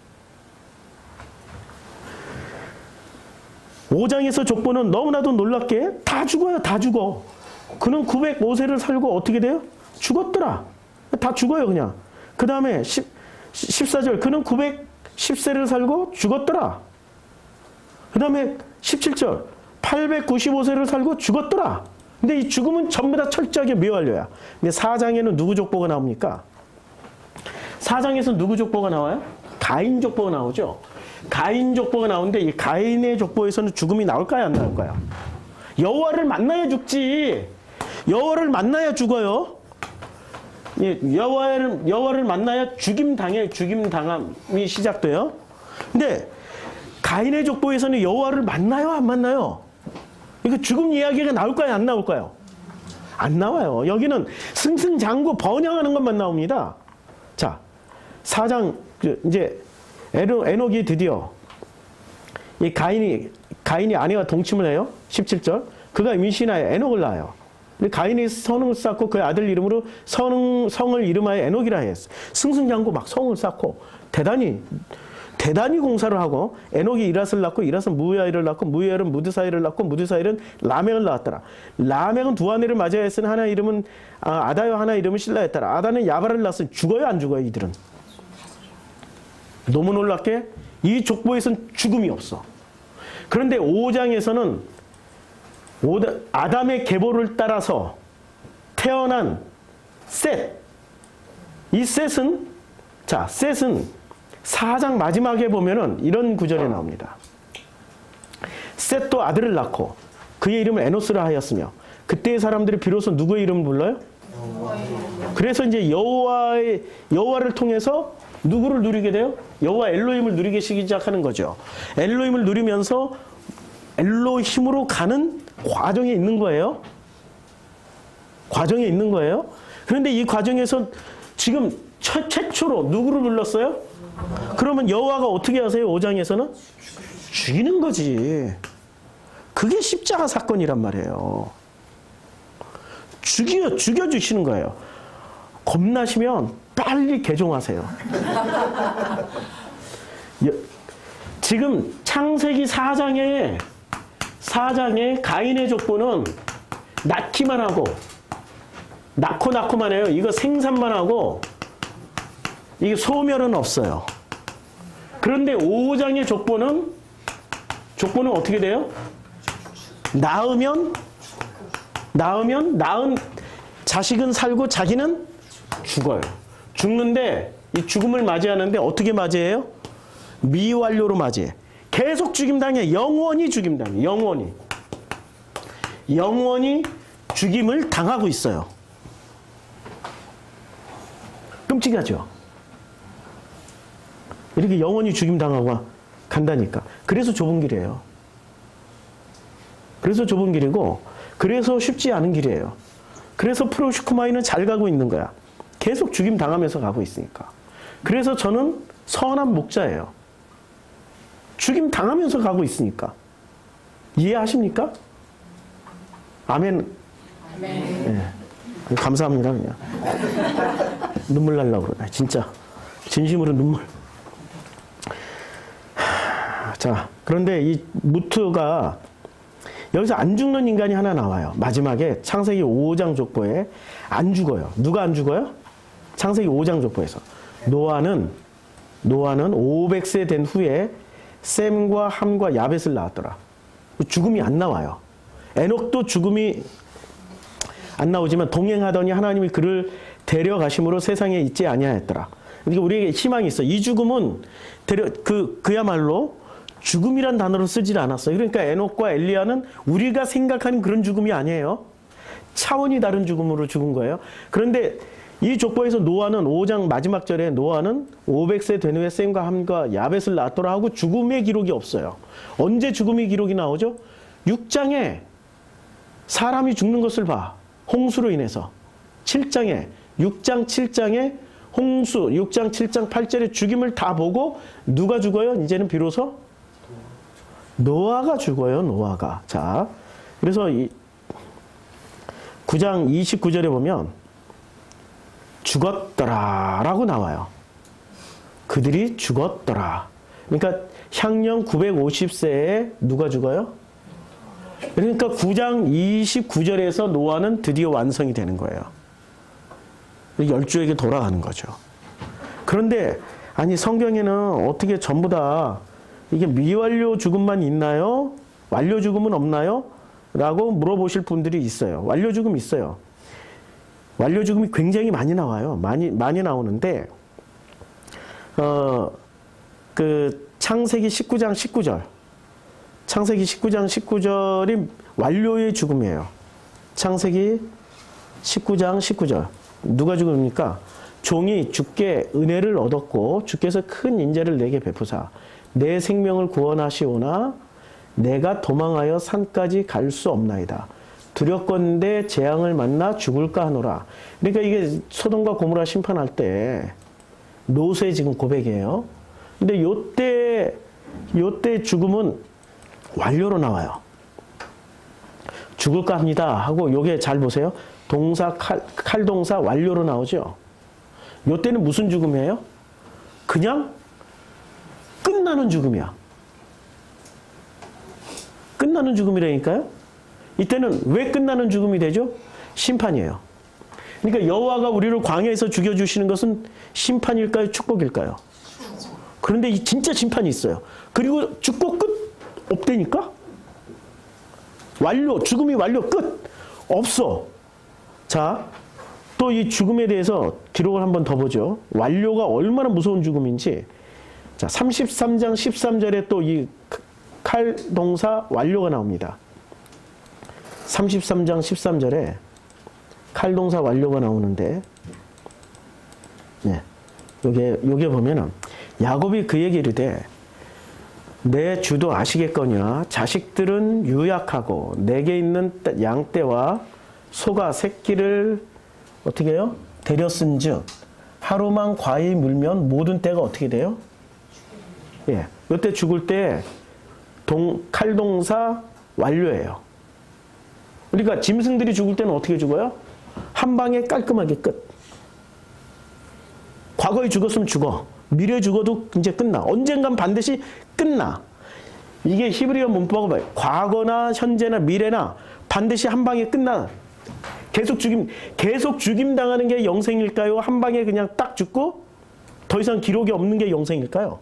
5장에서 족보는 너무나도 놀랍게 다 죽어요. 다 죽어. 그는 905세를 살고 어떻게 돼요? 죽었더라. 다 죽어요 그냥. 그 다음에 14절 그는 910세를 살고 죽었더라. 그 다음에 17절 895세를 살고 죽었더라. 근데 이 죽음은 전부 다 철저하게 묘완료야. 근데 4장에는 누구 족보가 나옵니까? 4장에서 누구 족보가 나와요? 가인 족보가 나오죠. 가인 족보가 나오는데 이 가인의 족보에서는 죽음이 나올까요? 안 나올까요? 여호와를 만나야 죽지. 여호와를 만나야 죽어요. 예, 여호와를 만나야 죽임 당해. 죽임 당함이 시작돼요. 근데 가인의 족보에서는 여호와를 만나요? 안 만나요? 이거 죽음 이야기가 나올까요? 안 나올까요? 안 나와요. 여기는 승승장구 번영하는 것만 나옵니다. 자, 4장 이제 에녹이 드디어 이 가인이 아내와 동침을 해요. 17절. 그가 임신하여 에녹을 낳아요. 가인이 성을 쌓고 그의 아들 이름으로 성을 이름하여 에녹이라 했어. 승승장구 막 성을 쌓고 대단히 공사를 하고 에녹이 이랏을 낳고 이랏은 무야일을 낳고 무야일은 무드사일을 낳고 무드사일은 라멕을 낳았더라. 라멕은 두 아내를 맞이하여 했으나 하나 이름은 아다요 하나 이름은 실라였더라. 아다는 야발을 낳았으니 죽어요 안 죽어요 이들은? 너무 놀랍게 이 족보에서는 죽음이 없어. 그런데 5장에서는 아담의 계보를 따라서 태어난 셋. 이 셋은 4장 마지막에 보면은 이런 구절이 나옵니다. 셋도 아들을 낳고 그의 이름을 에노스라 하였으며 그때의 사람들이 비로소 누구의 이름을 불러요? 그래서 이제 여호와를 통해서 누구를 누리게 돼요? 여호와 엘로힘을 누리기 시작하는 거죠. 엘로힘을 누리면서 엘로힘으로 가는 과정에 있는 거예요. 과정에 있는 거예요. 그런데 이 과정에서 지금 최초로 누구를 불렀어요? 그러면 여호와가 어떻게 하세요? 5장에서는 죽이는 거지. 그게 십자가 사건이란 말이에요. 죽여주시는 거예요. 겁나시면 빨리 개종하세요. 지금 창세기 4장에 가인의 족보는 낳기만 하고 낳고만 해요. 이거 생산만 하고 이게 소멸은 없어요. 그런데 5장의 족보는 어떻게 돼요? 낳은 자식은 살고 자기는 죽어요. 죽는데 이 죽음을 맞이하는데 어떻게 맞이해요? 미완료로 맞이해. 계속 죽임당해. 영원히 죽임당해. 영원히 죽임을 당하고 있어요. 끔찍하죠? 이렇게 영원히 죽임당하고 간다니까. 그래서 좁은 길이에요. 그래서 좁은 길이고 그래서 쉽지 않은 길이에요. 그래서 프로시코마이는 잘 가고 있는 거야. 계속 죽임 당하면서 가고 있으니까. 그래서 저는 선한 목자예요. 죽임 당하면서 가고 있으니까. 이해하십니까? 아멘. 네. 감사합니다 그냥. 눈물 날라고 그러네. 진짜. 진심으로 눈물. 자, 그런데 이 무트가 여기서 안 죽는 인간이 하나 나와요. 마지막에 창세기 5장 족보에 안 죽어요. 누가 안 죽어요? 창세기 5장 족보에서. 노아는 500세 된 후에 셈과 함과 야벳을 낳았더라. 죽음이 안 나와요. 에녹도 죽음이 안 나오지만 동행하더니 하나님이 그를 데려가심으로 세상에 있지 아니하였더라. 그러니까 우리에게 희망이 있어. 이 죽음은 그야말로 죽음이란 단어로 쓰질 않았어요. 그러니까 에녹과 엘리야는 우리가 생각하는 그런 죽음이 아니에요. 차원이 다른 죽음으로 죽은 거예요. 그런데 이 족보에서 노아는 5장 마지막 절에 노아는 500세 된 후에 셈과 함과 야벳을 낳았더라 하고 죽음의 기록이 없어요. 언제 죽음의 기록이 나오죠? 6장에 사람이 죽는 것을 봐. 홍수로 인해서. 6장 7장에 홍수, 6장 7장 8절에 죽임을 다 보고 누가 죽어요? 이제는 비로소 노아가 죽어요. 노아가. 자, 그래서 9장 29절에 보면 죽었더라 라고 나와요. 그들이 죽었더라. 그러니까 향년 950세에 누가 죽어요? 그러니까 9장 29절에서 노아는 드디어 완성이 되는 거예요. 열조에게 돌아가는 거죠. 그런데 아니 성경에는 어떻게 전부 다 이게 미완료 죽음만 있나요? 완료 죽음은 없나요? 라고 물어보실 분들이 있어요. 완료 죽음 있어요. 완료 죽음이 굉장히 많이 나와요. 많이 나오는데 그 창세기 19장 19절. 창세기 19장 19절이 완료의 죽음이에요. 창세기 19장 19절. 누가 죽습니까? 종이 주께 은혜를 얻었고 주께서 큰 인자를 내게 베푸사 내 생명을 구원하시오나 내가 도망하여 산까지 갈 수 없나이다. 두렵건대 재앙을 만나 죽을까 하노라. 그러니까 이게 소돔과 고모라 심판할 때 롯의 지금 고백이에요. 근데 요때 죽음은 완료로 나와요. 죽을까 합니다 하고 요게 잘 보세요. 동사 칼동사 완료로 나오죠. 요때는 무슨 죽음이에요? 그냥 끝나는 죽음이야. 끝나는 죽음이라니까요. 이때는 왜 끝나는 죽음이 되죠? 심판이에요. 그러니까 여호와가 우리를 광야에서 죽여주시는 것은 심판일까요? 축복일까요? 그런데 이 진짜 심판이 있어요. 그리고 죽고 끝 없다니까? 완료, 죽음이 완료, 끝! 없어. 자, 또 이 죽음에 대해서 기록을 한번 더 보죠. 완료가 얼마나 무서운 죽음인지. 자, 33장 13절에 또 이 칼동사 완료가 나옵니다. 33장 13절에 칼동사 완료가 나오는데, 네, 요게 보면은, 야곱이 그에게 이르되, 내 주도 아시겠거니와 자식들은 유약하고, 내게 있는 양떼와 소가 새끼를 어떻게 해요? 데렸은 즉, 하루만 과히 물면 모든 떼가 어떻게 돼요? 예, 요때 죽을 때, 칼동사 완료예요. 그러니까 짐승들이 죽을 때는 어떻게 죽어요? 한 방에 깔끔하게 끝. 과거에 죽었으면 죽어. 미래에 죽어도 이제 끝나. 언젠간 반드시 끝나. 이게 히브리어 문법하고 봐요. 과거나 현재나 미래나 반드시 한 방에 끝나. 계속 죽임 당하는 게 영생일까요? 한 방에 그냥 딱 죽고 더 이상 기록이 없는 게 영생일까요?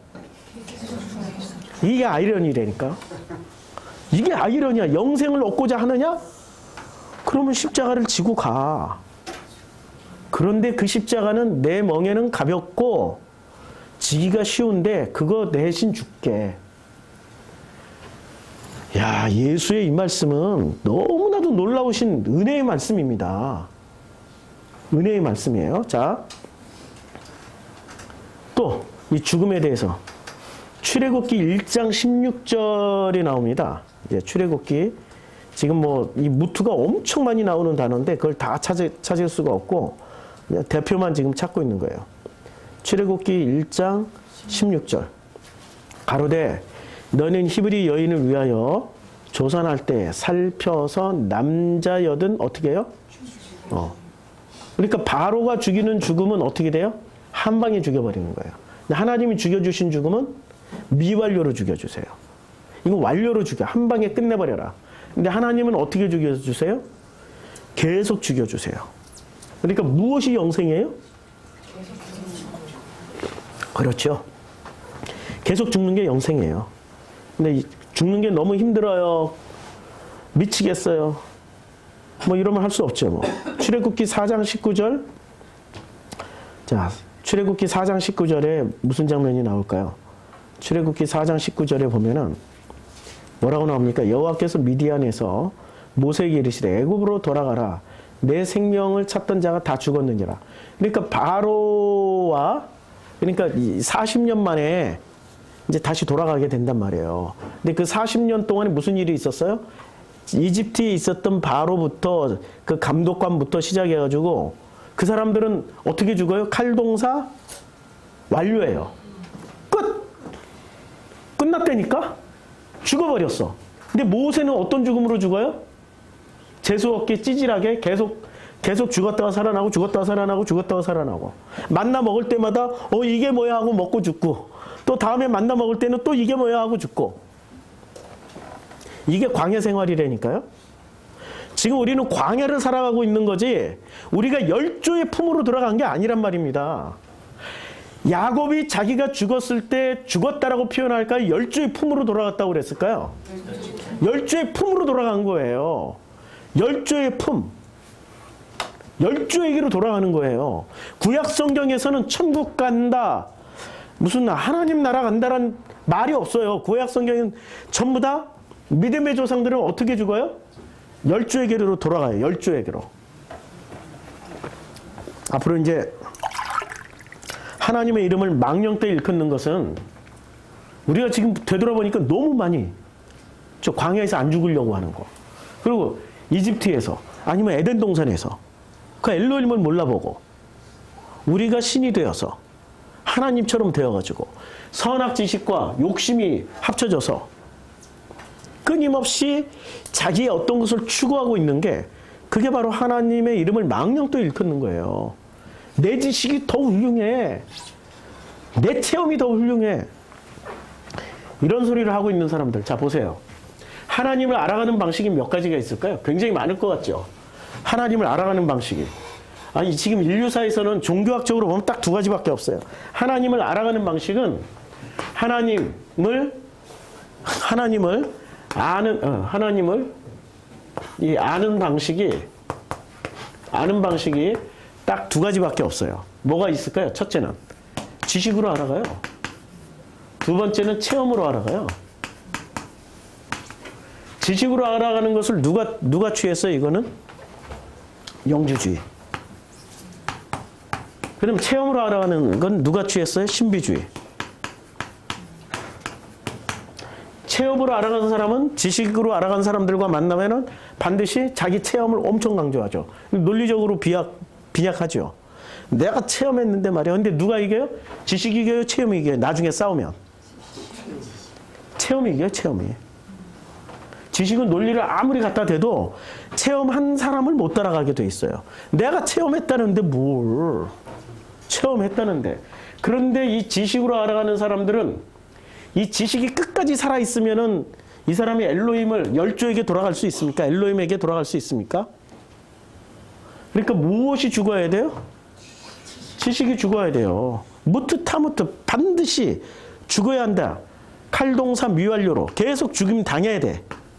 이게 아이러니라니까. 이게 아이러니야. 영생을 얻고자 하느냐? 그러면 십자가를 지고 가. 그런데 그 십자가는 내 멍에는 가볍고 지기가 쉬운데 그거 대신 줄게. 야, 예수의 이 말씀은 너무나도 놀라우신 은혜의 말씀입니다. 은혜의 말씀이에요. 자, 또 이 죽음에 대해서 출애굽기 1장 16절이 나옵니다. 이제 출애굽기 지금 뭐 이 무투가 엄청 많이 나오는 단어인데 그걸 다 찾을 수가 없고 그냥 대표만 지금 찾고 있는 거예요. 출애굽기 1장 16절. 가로되 너는 히브리 여인을 위하여 조산할 때 살펴서 남자여든 어떻게 해요? 그러니까 바로가 죽이는 죽음은 어떻게 돼요? 한 방에 죽여버리는 거예요. 하나님이 죽여주신 죽음은 미완료로 죽여주세요. 이거 완료로 죽여. 한 방에 끝내버려라. 근데 하나님은 어떻게 죽여주세요? 계속 죽여주세요. 그러니까 무엇이 영생이에요? 그렇죠. 계속 죽는 게 영생이에요. 근데 죽는 게 너무 힘들어요. 미치겠어요. 뭐 이러면 할 수 없죠. 뭐. 출애굽기 4장 19절. 자, 출애굽기 4장 19절에 무슨 장면이 나올까요? 출애굽기 4장 19절에 보면은 뭐라고 나옵니까? 여호와께서 미디안에서 모세에게 이르시되 애굽으로 돌아가라. 내 생명을 찾던 자가 다 죽었느니라. 그러니까 바로와 그러니까 40년 만에 이제 다시 돌아가게 된단 말이에요. 근데 그 40년 동안에 무슨 일이 있었어요? 이집트에 있었던 바로부터 그 감독관부터 시작해가지고 그 사람들은 어떻게 죽어요? 칼동사 완료예요. 끝났다니까? 죽어버렸어. 근데 모세는 어떤 죽음으로 죽어요? 재수없게 찌질하게 계속 계속 죽었다가 살아나고 죽었다가 살아나고 죽었다가 살아나고 만나 먹을 때마다 이게 뭐야 하고 먹고 죽고 또 다음에 만나 먹을 때는 또 이게 뭐야 하고 죽고 이게 광야 생활이라니까요. 지금 우리는 광야를 살아가고 있는 거지 우리가 열조의 품으로 들어간 게 아니란 말입니다. 야곱이 자기가 죽었을 때 죽었다라고 표현할까요? 열조의 품으로 돌아갔다고 그랬을까요? 열조의 품으로 돌아간 거예요. 열조의 품. 열조에게로 돌아가는 거예요. 구약 성경에서는 천국 간다. 무슨 하나님 나라 간다라는 말이 없어요. 구약 성경은 전부 다 믿음의 조상들은 어떻게 죽어요? 열조에게로 돌아가요. 열조에게로. 앞으로 이제 하나님의 이름을 망령되이 일컫는 것은 우리가 지금 되돌아보니까 너무 많이 저 광야에서 안 죽으려고 하는 거. 그리고 이집트에서 아니면 에덴 동산에서 그 엘로힘을 몰라보고 우리가 신이 되어서 하나님처럼 되어가지고 선악 지식과 욕심이 합쳐져서 끊임없이 자기의 어떤 것을 추구하고 있는 게 그게 바로 하나님의 이름을 망령되이 일컫는 거예요. 내 지식이 더 훌륭해. 내 체험이 더 훌륭해. 이런 소리를 하고 있는 사람들. 자, 보세요. 하나님을 알아가는 방식이 몇 가지가 있을까요? 굉장히 많을 것 같죠? 하나님을 알아가는 방식이. 아니, 지금 인류사에서는 종교학적으로 보면 딱 두 가지밖에 없어요. 하나님을 알아가는 방식은 하나님을 아는 방식이 딱 두 가지밖에 없어요. 뭐가 있을까요? 첫째는 지식으로 알아가요. 두 번째는 체험으로 알아가요. 지식으로 알아가는 것을 누가 취했어요? 이거는 영주주의. 그럼 체험으로 알아가는 건 누가 취했어요? 신비주의. 체험으로 알아가는 사람은 지식으로 알아가는 사람들과 만나면은 반드시 자기 체험을 엄청 강조하죠. 논리적으로 빈약하죠. 내가 체험했는데 말이야. 근데 누가 이겨요? 지식이 이겨요? 체험이 이겨요? 나중에 싸우면. 체험이 이겨요? 체험이. 지식은 논리를 아무리 갖다 대도 체험한 사람을 못 따라가게 돼 있어요. 내가 체험했다는데 뭘. 체험했다는데. 그런데 이 지식으로 알아가는 사람들은 이 지식이 끝까지 살아있으면은 이 사람이 엘로힘을 열조에게 돌아갈 수 있습니까? 엘로힘에게 돌아갈 수 있습니까? 그러니까 무엇이 죽어야 돼요? 지식이 죽어야 돼요. 무트타무트 반드시 죽어야 한다. 칼동사 미완료로 계속 죽임 당해야 돼.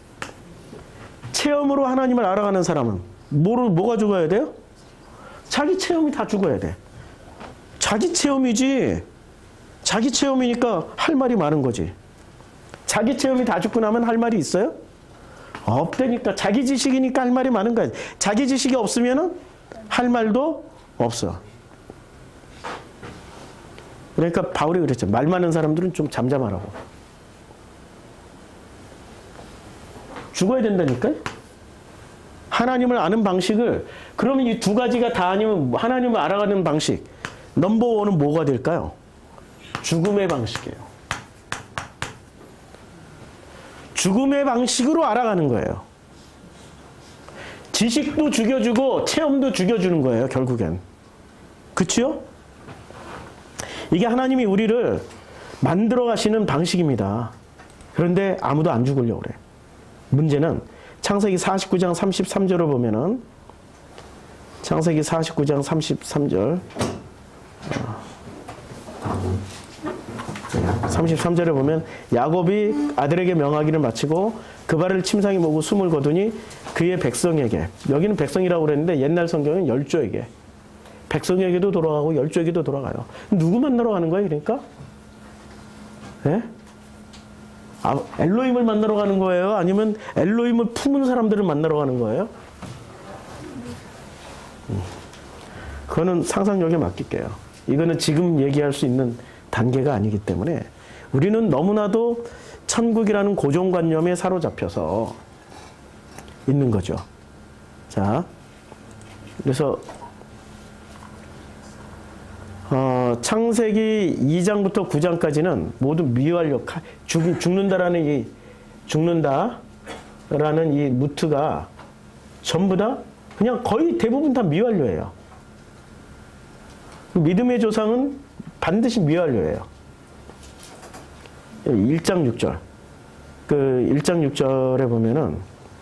체험으로 하나님을 알아가는 사람은 뭐가 죽어야 돼요? 자기 체험이 다 죽어야 돼. 자기 체험이지. 자기 체험이니까 할 말이 많은 거지. 자기 체험이 다 죽고 나면 할 말이 있어요? 없다니까. 자기 지식이니까 할 말이 많은 거야. 자기 지식이 없으면은 할 말도 없어. 그러니까 바울이 그랬죠. 말 많은 사람들은 좀 잠잠하라고. 죽어야 된다니까요. 하나님을 아는 방식을 그러면 이 두 가지가 다 아니면 하나님을 알아가는 방식 넘버원은 뭐가 될까요? 죽음의 방식이에요. 죽음의 방식으로 알아가는 거예요. 지식도 죽여주고 체험도 죽여주는 거예요. 결국엔. 그치요? 이게 하나님이 우리를 만들어 가시는 방식입니다. 그런데 아무도 안 죽으려고 그래. 문제는 창세기 49장 33절을 보면은 창세기 49장 33절 33절에 보면 야곱이 아들에게 명하기를 마치고 그 발을 침상에 모고 숨을 거두니 그의 백성에게, 여기는 백성이라고 그랬는데 옛날 성경은 열조에게, 백성에게도 돌아가고 열조에게도 돌아가요. 누구 만나러 가는 거예요? 그러니까? 예? 엘로힘을 만나러 가는 거예요? 아니면 엘로힘을 품은 사람들을 만나러 가는 거예요? 그거는 상상력에 맡길게요. 이거는 지금 얘기할 수 있는 단계가 아니기 때문에 우리는 너무나도 천국이라는 고정관념에 사로잡혀서 있는 거죠. 자, 그래서 창세기 2장부터 9장까지는 모두 미완료, 죽는다라는 이 무트가 전부 다 그냥 거의 대부분 다 미완료예요. 믿음의 조상은 반드시 미완료예요. 1장 6절. 그 1장 6절에 보면은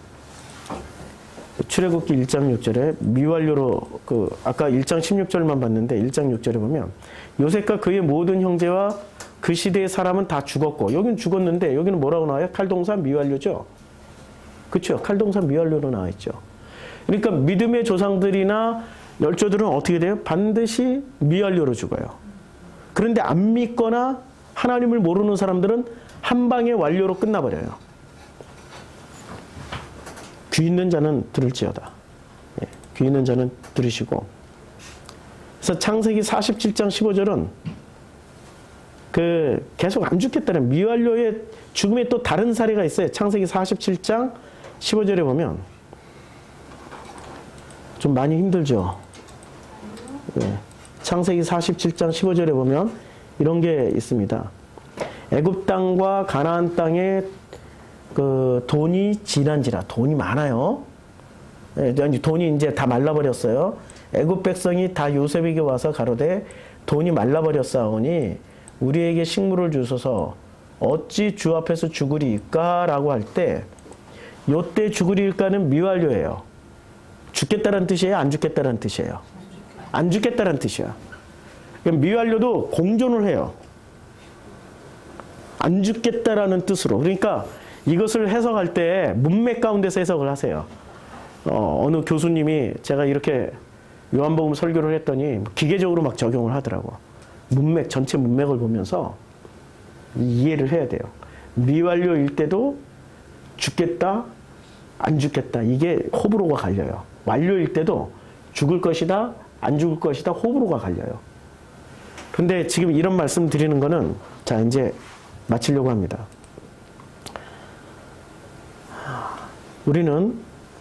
출애굽기 1장 6절에 미완료로 아까 1장 16절만 봤는데 1장 6절에 보면 요셉과 그의 모든 형제와 그 시대의 사람은 다 죽었고 여기는 죽었는데 여기는 뭐라고 나와요? 칼동사 미완료죠. 그렇죠. 칼동사 미완료로 나와 있죠. 그러니까 믿음의 조상들이나 열조들은 어떻게 돼요? 반드시 미완료로 죽어요. 그런데 안 믿거나 하나님을 모르는 사람들은 한 방에 완료로 끝나버려요. 귀 있는 자는 들을지어다. 예, 귀 있는 자는 들으시고. 그래서 창세기 47장 15절은 계속 안 죽겠다는 미완료의 죽음에 또 다른 사례가 있어요. 창세기 47장 15절에 보면 좀 많이 힘들죠. 예, 창세기 47장 15절에 보면 이런 게 있습니다. 애굽 땅과 가나안 땅에 돈이 진한지라 돈이 많아요. 예, 돈이 이제 다 말라버렸어요. 애굽 백성이 다 요셉에게 와서 가로되 돈이 말라버렸사오니 우리에게 식물을 주소서 어찌 주 앞에서 죽으리까라고 할 때 요때 죽으리까는 미완료예요. 죽겠다는 뜻이에요? 안 죽겠다는 뜻이에요? 안 죽겠다는 뜻이야. 미완료도 공존을 해요. 안 죽겠다라는 뜻으로. 그러니까 이것을 해석할 때 문맥 가운데서 해석을 하세요. 어느 교수님이 제가 이렇게 요한복음 설교를 했더니 기계적으로 막 적용을 하더라고. 문맥, 전체 문맥을 보면서 이해를 해야 돼요. 미완료일 때도 죽겠다, 안 죽겠다. 이게 호불호가 갈려요. 완료일 때도 죽을 것이다, 안 죽을 것이다. 호불호가 갈려요. 근데 지금 이런 말씀 드리는 거는 자, 이제 마치려고 합니다. 우리는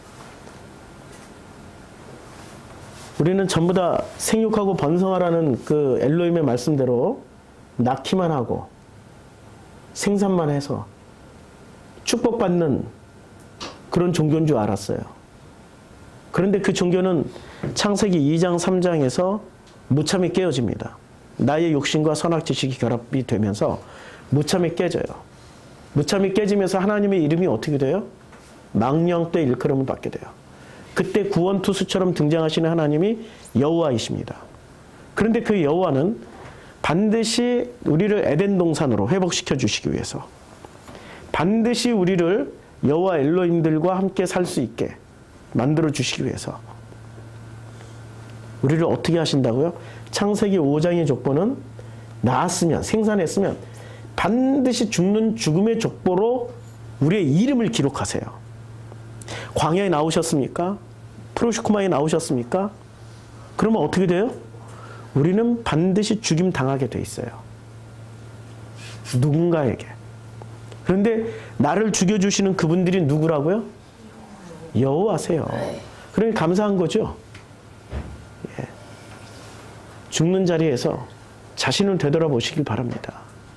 전부 다 생육하고 번성하라는 그 엘로힘의 말씀대로 낳기만 하고 생산만 해서 축복받는 그런 종교인 줄 알았어요. 그런데 그 종교는 창세기 2장 3장에서 무참히 깨어집니다. 나의 욕심과 선악 지식이 결합이 되면서 무참히 깨져요. 무참히 깨지면서 하나님의 이름이 어떻게 돼요? 망령되 일컬음을 받게 돼요. 그때 구원투수처럼 등장하시는 하나님이 여호와이십니다. 그런데 그 여호와는 반드시 우리를 에덴 동산으로 회복시켜 주시기 위해서 반드시 우리를 여호와 엘로힘들과 함께 살 수 있게 만들어 주시기 위해서 우리를 어떻게 하신다고요? 창세기 5장의 족보는 낳았으면 생산했으면 반드시 죽는 죽음의 족보로 우리의 이름을 기록하세요. 광야에 나오셨습니까? 프로시코마에 나오셨습니까? 그러면 어떻게 돼요? 우리는 반드시 죽임 당하게 돼 있어요. 누군가에게. 그런데 나를 죽여주시는 그분들이 누구라고요? 여호와세요. 그러니 감사한 거죠. 예. 죽는 자리에서 자신을 되돌아보시길 바랍니다.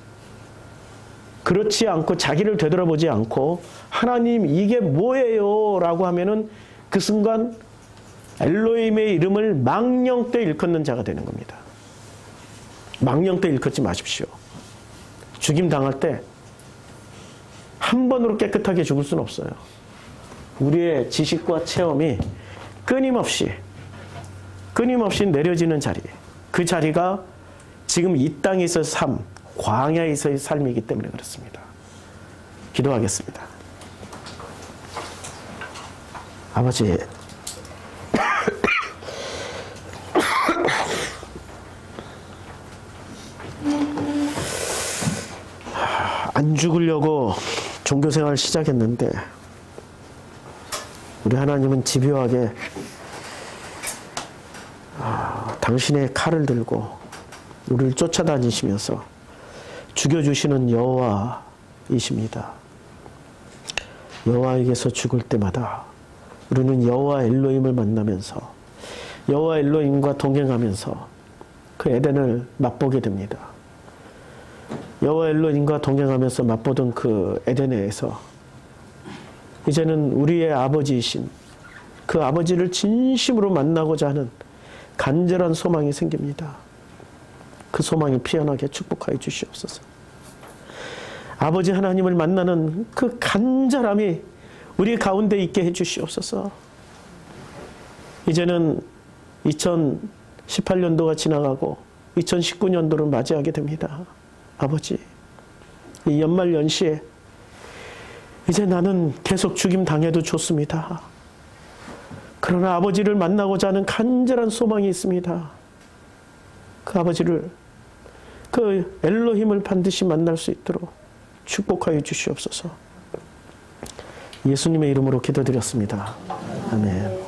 그렇지 않고 자기를 되돌아보지 않고 하나님 이게 뭐예요? 라고 하면은 그 순간 엘로힘의 이름을 망령되 일컫는 자가 되는 겁니다. 망령되 일컫지 마십시오. 죽임 당할 때 한 번으로 깨끗하게 죽을 수는 없어요. 우리의 지식과 체험이 끊임없이 내려지는 자리. 그 자리가 지금 이 땅에서의 삶, 광야에서의 삶이기 때문에 그렇습니다. 기도하겠습니다. 아버지, 안 죽으려고 종교생활을 시작했는데 우리 하나님은 집요하게 당신의 칼을 들고 우리를 쫓아다니시면서 죽여주시는 여호와이십니다. 여호와에게서 죽을 때마다 우리는 여호와 엘로힘을 만나면서 여호와 엘로힘과 동행하면서 그 에덴을 맛보게 됩니다. 여호와 엘로힘과 동행하면서 맛보던 그 에덴에서 이제는 우리의 아버지이신 그 아버지를 진심으로 만나고자 하는 간절한 소망이 생깁니다. 그 소망이 피어나게 축복하여 주시옵소서. 아버지 하나님을 만나는 그 간절함이 우리 가운데 있게 해 주시옵소서. 이제는 2018년도가 지나가고 2019년도를 맞이하게 됩니다. 아버지, 이 연말 연시에 이제 나는 계속 죽임 당해도 좋습니다. 그러나 아버지를 만나고자 하는 간절한 소망이 있습니다. 그 아버지를, 그 엘로힘을 반드시 만날 수 있도록 축복하여 주시옵소서. 예수님의 이름으로 기도드렸습니다. 아멘.